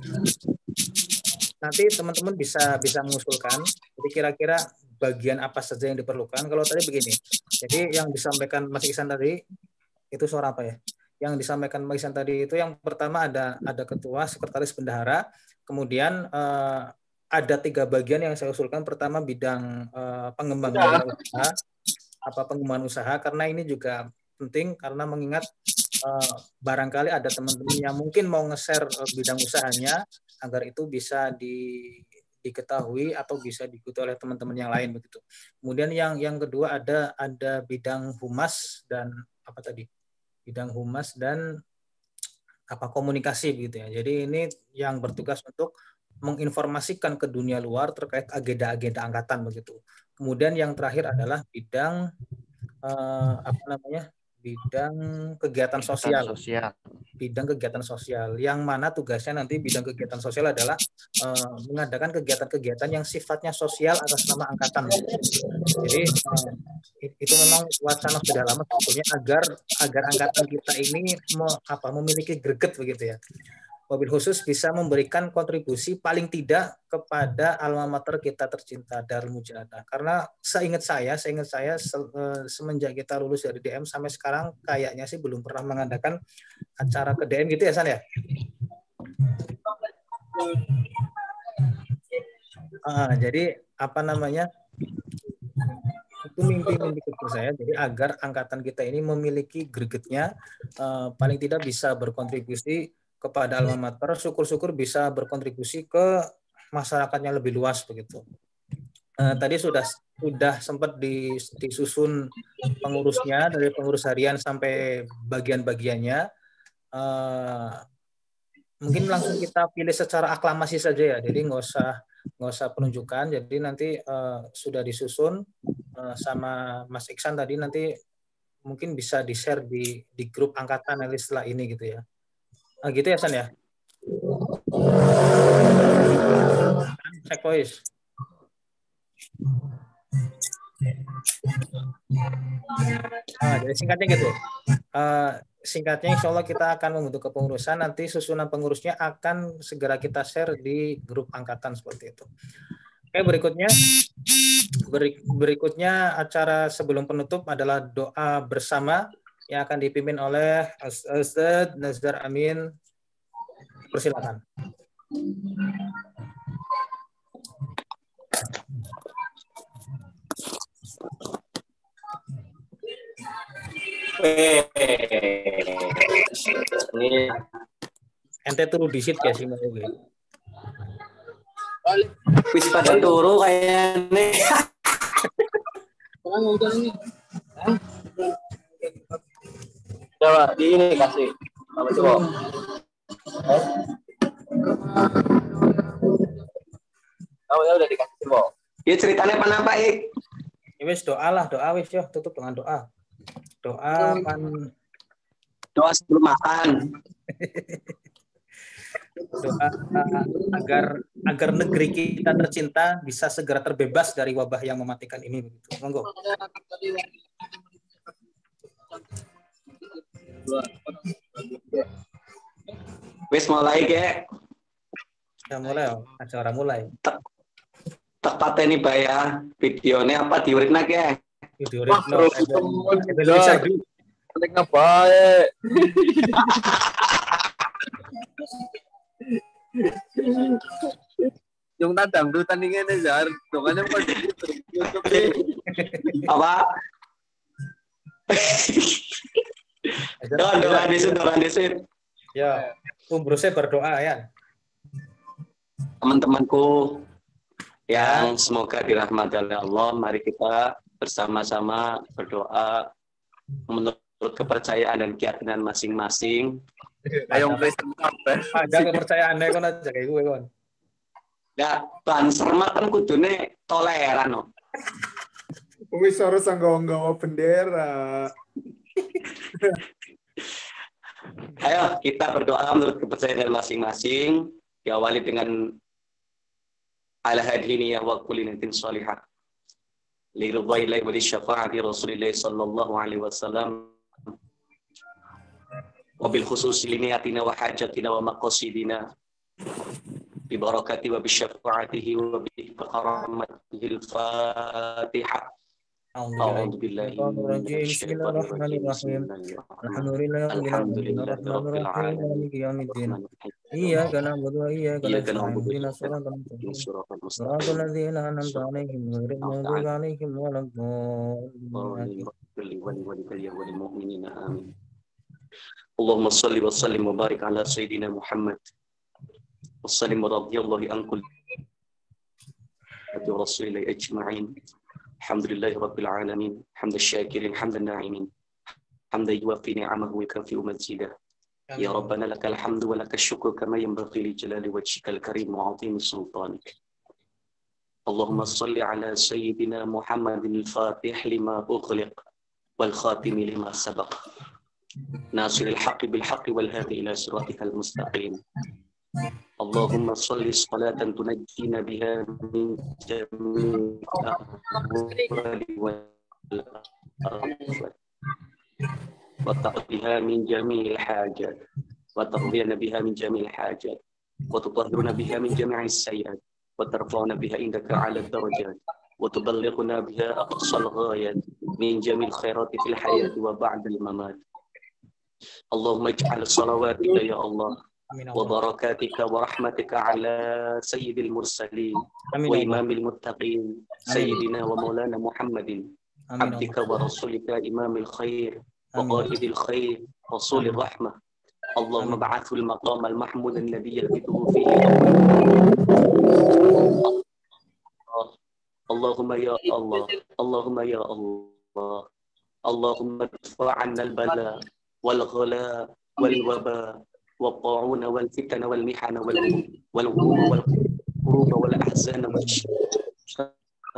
nanti teman-teman bisa bisa mengusulkan. Jadi kira-kira bagian apa saja yang diperlukan. Kalau tadi begini, jadi yang disampaikan Mas Iksan tadi itu suara apa ya? Yang disampaikan Mas Iksan tadi itu yang pertama ada ada ketua, sekretaris, bendahara, kemudian eh, ada tiga bagian yang saya usulkan. Pertama bidang eh, pengembangan usaha, apa pengembangan usaha, karena ini juga penting karena mengingat eh, barangkali ada teman-teman yang mungkin mau nge-share eh, bidang usahanya agar itu bisa di diketahui atau bisa diikuti oleh teman-teman yang lain begitu. Kemudian yang yang kedua ada ada bidang humas dan apa tadi? Bidang humas dan apa komunikasi begitu ya. Jadi ini yang bertugas untuk menginformasikan ke dunia luar terkait agenda-agenda angkatan begitu. Kemudian yang terakhir adalah bidang eh, apa namanya? bidang kegiatan sosial. sosial. Bidang kegiatan sosial yang mana tugasnya nanti bidang kegiatan sosial adalah eh, mengadakan kegiatan-kegiatan yang sifatnya sosial atas nama angkatan. Jadi eh, itu memang wacana sudah lama sebetulnya agar agar angkatan kita ini me, apa, memiliki greget begitu ya. Wabil khusus bisa memberikan kontribusi paling tidak kepada alma mater kita tercinta Darul Mujahadah. Karena seingat saya, seingat saya semenjak kita lulus dari D M sampai sekarang kayaknya sih belum pernah mengadakan acara ke D M gitu ya San ya? Ah, jadi apa namanya? Itu mimpi-mimpi kecil saya. Jadi agar angkatan kita ini memiliki gregetnya, uh, paling tidak bisa berkontribusi kepada alma mater, syukur-syukur bisa berkontribusi ke masyarakatnya lebih luas begitu. Uh, tadi sudah sudah sempat disusun pengurusnya dari pengurus harian sampai bagian-bagiannya. Uh, mungkin langsung kita pilih secara aklamasi saja ya. Jadi nggak usah nggak usah penunjukan. Jadi nanti uh, sudah disusun uh, sama Mas Iksan tadi, nanti mungkin bisa di share di di grup angkatan nanti setelah ini gitu ya. Nah, gitu ya San ya. Cek voice. Nah, jadi singkatnya gitu. Uh, singkatnya insya Allah kita akan membentuk kepengurusan. Nanti susunan pengurusnya akan segera kita share di grup angkatan seperti itu. Oke, berikutnya berik, berikutnya acara sebelum penutup adalah doa bersama yang akan dipimpin oleh Ustadz Nazar Amin. Persilakan. Ini ente turu disit ya sih mau gue. Wis pada turu kayaknya. Orang udah ini. Coba di ini kasih. Apa coba? Oh ya udah dikasih coba. Ya ceritanya apa apa Ik? Ya wis doa lah, doa wis yo, tutup dengan doa. Doa pan doa sebelum makan. Doa agar agar negeri kita tercinta bisa segera terbebas dari wabah yang mematikan ini begitu. Monggo. Wis mulai ke. Ya mulai, acara mulai. Tepat ini bayar videonya apa diuritna ke? Diuritna. Bisa di. Nek ngapain? Yung tandang do tandingan na Zar, dokannya pas apa? Doa doa disut doa disut. Ya, umbrusnya berdoa ya. Teman-temanku yang semoga dirahmati oleh Allah, mari kita bersama-sama berdoa menurut kepercayaan dan keyakinan masing-masing. Ayo Kristen ada kepercayaannya kan aja kayak gue kan. Ya, Banser mah kan kudune toleran no. Wis harus nggawa bendera. Ayo kita berdoa menurut kepercayaan masing-masing. Diawali dengan ala hadini ya wa kullinatin salihah. Li ridwaillahi wa li syafaati Rasulillah sallallahu alaihi wasallam. Wabil khusus liniatina wa hajatina wa maqasidina bi barakati wa bi syafaatihi wa bi karamatihi al-Fatihah. A'udzu billahi Bismillahirrahmanirrahim. Alhamdulillahirabbil alamin. Maliki yaumiddin. Iyyaka na'budu wa iyyaka nasta'in. Ihdinas siratal mustaqim. Siratal ladzina an'amta 'alaihim ghairil maghdubi 'alaihim waladdallin. Amin. Allahumma salli wa sallim wa barik ala Sayyidina Muhammad wa sallim radhiyallahu an kulli Rasulillah ajma'in. Alhamdulillahi rabbil alamin, hamdan syakirin, hamdan na'imin, hamdan yuwafi ni'amahu wa yukafi'u mazidah. Ya Rabbana lakal hamdu wa lakal syukur kama yanbaghi li jalali wajhikal karim wa 'azimi sultanik. Allahumma salli ala sayyidina Muhammadin al-Fatih lima ughliq wal khatimi lima sabaq. Nasiril haqqi bil haqqi wal hadi ila siratikal mustaqim. Allahumma salli salatan tunajjina biha min jami'il ahwali wal afat. وتقضيها من جميع الحاجات وتقضينا بها من جميع الحاجات وتطهرنا بها من جميع السيئات وترفعنا بها عندك على الدرجات وتبلغنا بها أقصى الغايات من جميع الخيرات في الحياة وبعد الممات. اللهم اجعل صلواتك يا الله وبركاتك ورحمتك على سيد المرسلين وإمام المتقين سيدنا ومولانا محمد عبدك ورسولك إمام الخير وقائد الخير رسول الرحمة. اللهم ابعثه المقام المحمود الذي يهبطه فيه اللهم يا الله اللهم يا الله اللهم ادفع عنا البلاء والغلاء والوباء والطاعون والفتن والمحن والغموم والكروب والأحزان والشقاق.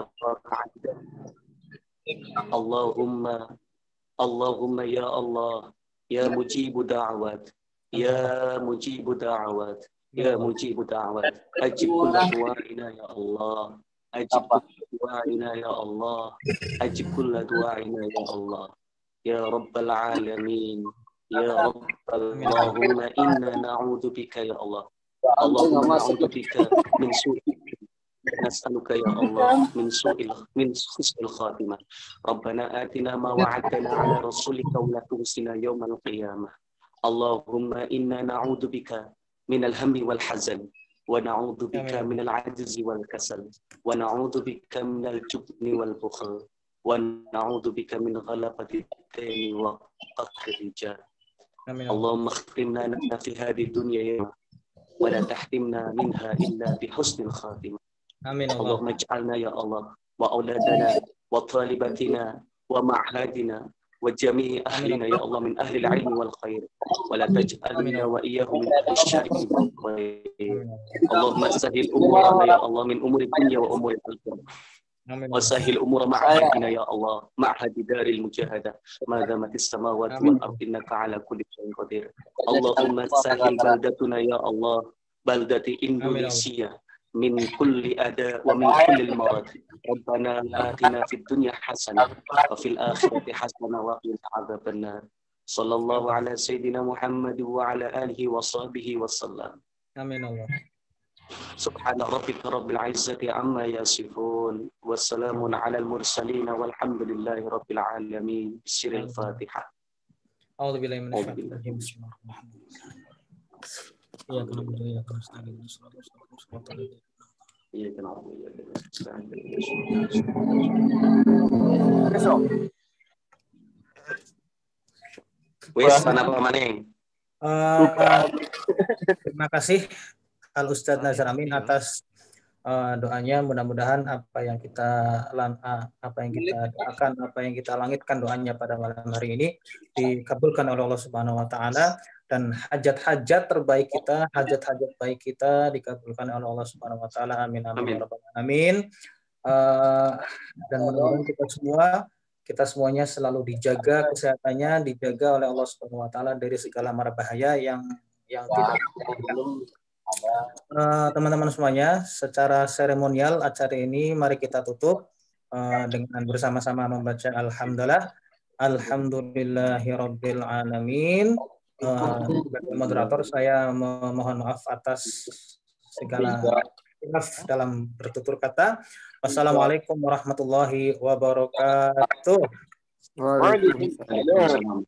اللهم اللهم يا الله يا مجيب دعوات يا مجيب دعوات يا مجيب دعوات أجب كل دعائنا يا الله أجب كل دعائنا يا الله أجب كل دعائنا يا الله يا رب العالمين يا رب. اللهم إنا نعوذ بك يا الله اللهم نعوذ بك من سوء نسألك يا الله من سوء من حسن الخاتمة. ربنا آتنا ما وعدتنا على رسولك ولا تخزنا يوم القيامة. اللهم إنا نعوذ بك من الهم والحزن ونعوذ بك من العجز والكسل ونعوذ بك من الجبن والبخل ونعوذ بك من غلبة الدين وقهر الرجال. اللهم اختمنا في هذه الدنيا ولا تحرمنا منها إلا بحسن الخاتمة. آمين. اللهم اجعلنا يا الله وأولادنا وطالباتنا ومعهدنا وجميع أهلنا يا الله من أهل العلم والخير ولا تجعلنا وإياهم من أهل الشر والخير. اللهم سهل أمورنا يا الله من أمور الدنيا وأمور الآخرة وسهل أمور معهدنا يا الله معهد دار المجاهدة ما دامت السماوات والأرض إنك على كل شيء قدير. اللهم سهل بلدتنا يا الله بلدة إندونيسيا من كل أداء ومن كل المرض. ربنا آتنا في الدنيا حسنة وفي الآخرة حسنة وقنا عذاب النار. صلى الله على سيدنا محمد وعلى آله وصحبه وسلم. آمين. الله. سبحان ربك رب العزة عما يصفون والسلام على المرسلين والحمد لله رب العالمين. بسر الفاتحة. أعوذ بالله من الشيطان الرجيم. بسم الله الرحمن الرحيم. إياك نعبد وإياك نستعين اهدنا الصراط المستقيم. إياك نعبد وإياك نستعين. Wis, kenapa maning? Uh, terima kasih Al Ustadz Nazar Amin atas uh, doanya. Mudah-mudahan apa yang kita apa yang kita doakan, apa yang kita langitkan doanya pada malam hari ini dikabulkan oleh Allah Subhanahu Wa Taala dan hajat-hajat terbaik kita, hajat-hajat baik kita dikabulkan oleh Allah Subhanahu Wa Taala. Amin amin ya rabbal alamin. Uh, dan mudah-mudahan kita semua kita semuanya selalu dijaga kesehatannya, dijaga oleh Allah Subhanahu Wa Taala dari segala mara bahaya yang yang tidak teman-teman uh, semuanya. Secara seremonial acara ini mari kita tutup uh, dengan bersama-sama membaca alhamdulillah alhamdulillahirabbil alamin. Uh, sebagai moderator saya mohon maaf atas segala khilaf dalam bertutur kata. Wassalamualaikum warahmatullahi wabarakatuh. Waalaikumsalam.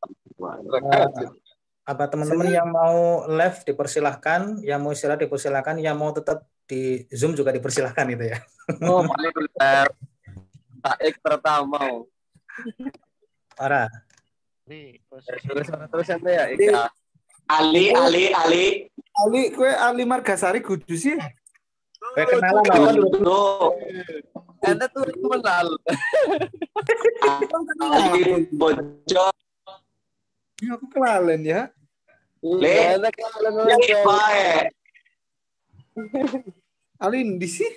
Apa teman-teman yang mau live dipersilahkan, yang mau istirahat dipersilahkan, yang mau tetap di Zoom juga dipersilahkan itu ya. Oh, paling benar. Taek pertama. Parah. Terus terus ente ya, Ika. Ali, Ali, Ali. Ali, kue Ali Margasari Kudus ya. Kue kenalan apa dulu? Ente tuh kenal. Ali Bocor. Ya, aku kenalin ya. Le, yang baik. Alin di sih?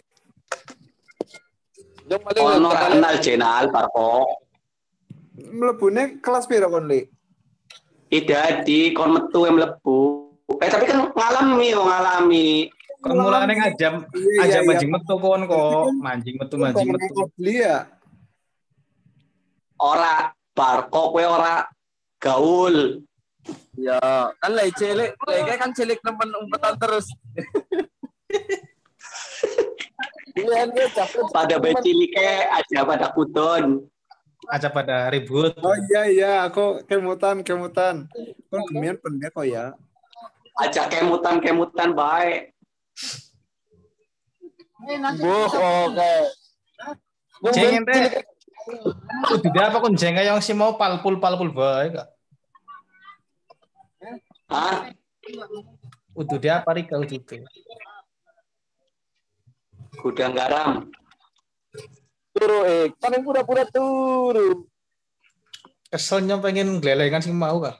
Ono ra kenal jenal Barko. Mlebune kelas piro kon, Le? Tidak di kon metu yang mlebu. Eh tapi kan ngalami, ngalami. Kon mulane ngajam Iya, ajam iya. mancing metu kon kok, mancing metu mancing metu. Beli ya? Ora Barko kowe ora gaul. Ya, kan lagi cilik, lagi kan cilik temen umpetan terus. Iya, dia capek. Pada becilike aja pada kudon. Aja pada ribut. Oh iya iya, aku kemutan kemutan. Kon kemian pendek kok ya. Aja kemutan-kemutan baik. Boh, oke. Jeng ente. Udah dia apa kon jeng yang si mau palpul palpul bae kak. Hah? Udah dia apa rika udah. Gudang garam. Turu eh, kan yang pura-pura turu. Keselnya pengen gelelengan sih mau kak.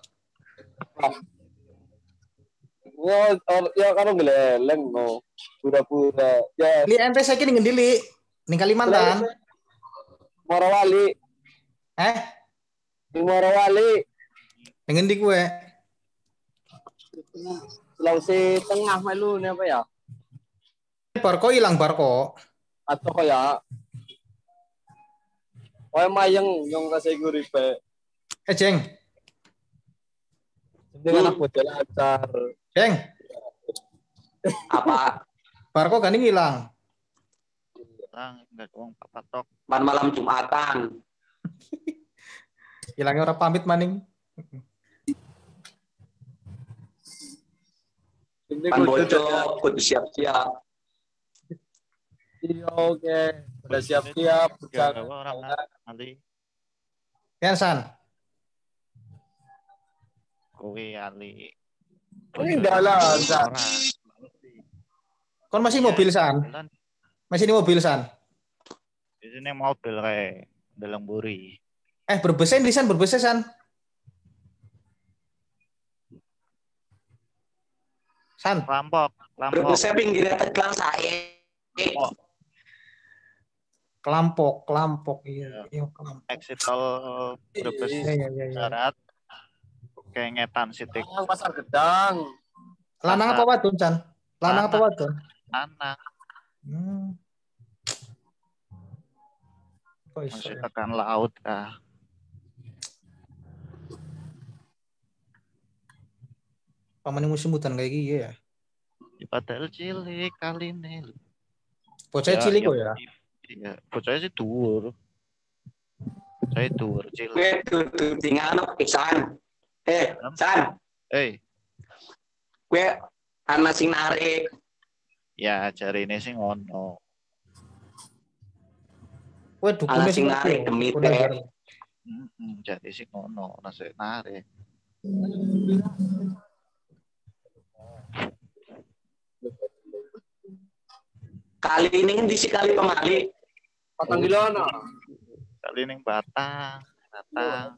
Ya, ya kan geleleng no. Pura-pura. Ya. Li ente saya kini ngendili. Ning Kalimantan. Morowali. Eh? Di Morowali. Pengen di kue. Sulawesi Tengah melu ini apa ya? Barko hilang Barko. Atau kayak Wah mayang yang kasih guripe. Eh Jeng. Dengan aku lancar. Jeng. Apa? Barko kan hilang. Hilang enggak doang patok. Pan malam Jumatan. Hilangnya orang pamit maning. Pan bocor, kudu siap-siap. Iya oke, udah siap-siap. Orang nanti. Ya San. Kowe ali. Ini dalam. Kon masih mobil San? Masih di mobil San? Di sini mobil kayak dalam buri. Eh berbesen di San, berbesen San. San. Lampok, lampok. Berbesen pinggirnya tegang saya. Oh. Kelampok, kelampok, iya, iya kelampok. Exit tol Brebes Iya, iya, iya, iya. Darat. Kengetan sitik. Pasar Gedang. Lanang apa wadon, San? Lanang apa wadon? Anak. Hmm. Oh, masih tekan laut kah? Paman musim hutan kayak gini ya? Padahal cilik kali ini. Bocah cilik kok ya? Iya, bocah sih dhuwur. Bocah dhuwur cilik. Kowe dudu dingano San. Eh, San. Eh. Kowe ana sing narik. Ya, jarine sing ngono. Kowe dukune sing narik demi teh. Heeh, jare sing ngono, ana sing narik. Kali ini di si kali pemali. Patang Dilono. Kali ini Batang, Batang.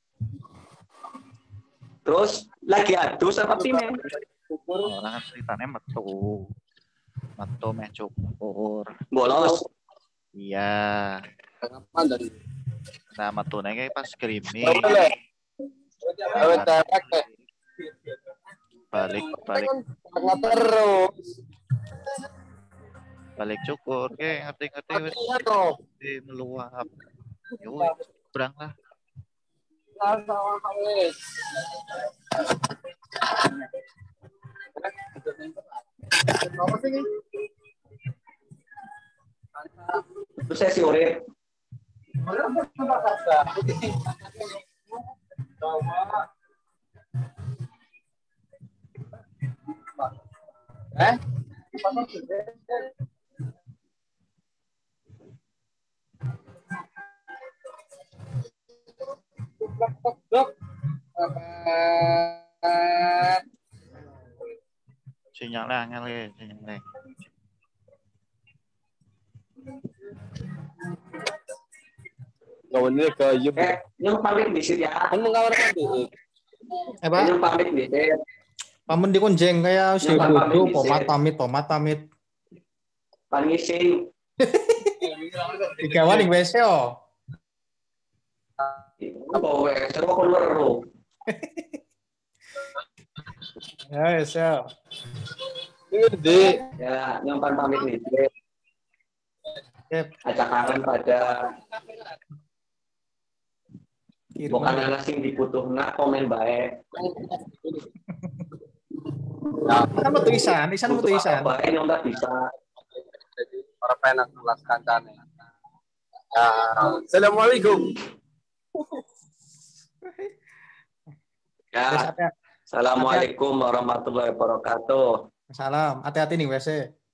Terus lagi adus apa pime? Orang ceritanya metu. Metu meh cukur. Bolos. Iya. Kenapa dari? Nah, metu nenge pas screaming. Balik, balik. Terus. Balik cukur, ke ngerti-ngerti wis di meluap. Yo, berang lah. Terus saya si urip. Eh? Sinyalnya angel ya, sinyalnya. Kawan ini ke Yub. Eh, yang paling di sini ya. Kan mengawal kan di. Apa? Yang paling di sini. Pamen di kunjeng kayak si Nyampan pamit bodoh, di pomat sini. pamit, pomat pamit. Pangising. Digawan ning W C oh. Apa weh? Coba keluar lo. Ya, wes ya. Gede. Ya, nyampan pamit nih. Yep. Acak kangen pada Kirim bukan aja. anak sing dibutuhna komen baik. Kan metu isan, isan metu Butuh isan. apa baik nyontak bisa. Jadi orang penak kelas kancane. Ya, assalamualaikum. Ya. Wes, hati- Assalamualaikum warahmatullahi wabarakatuh. Salam, hati-hati nih W C.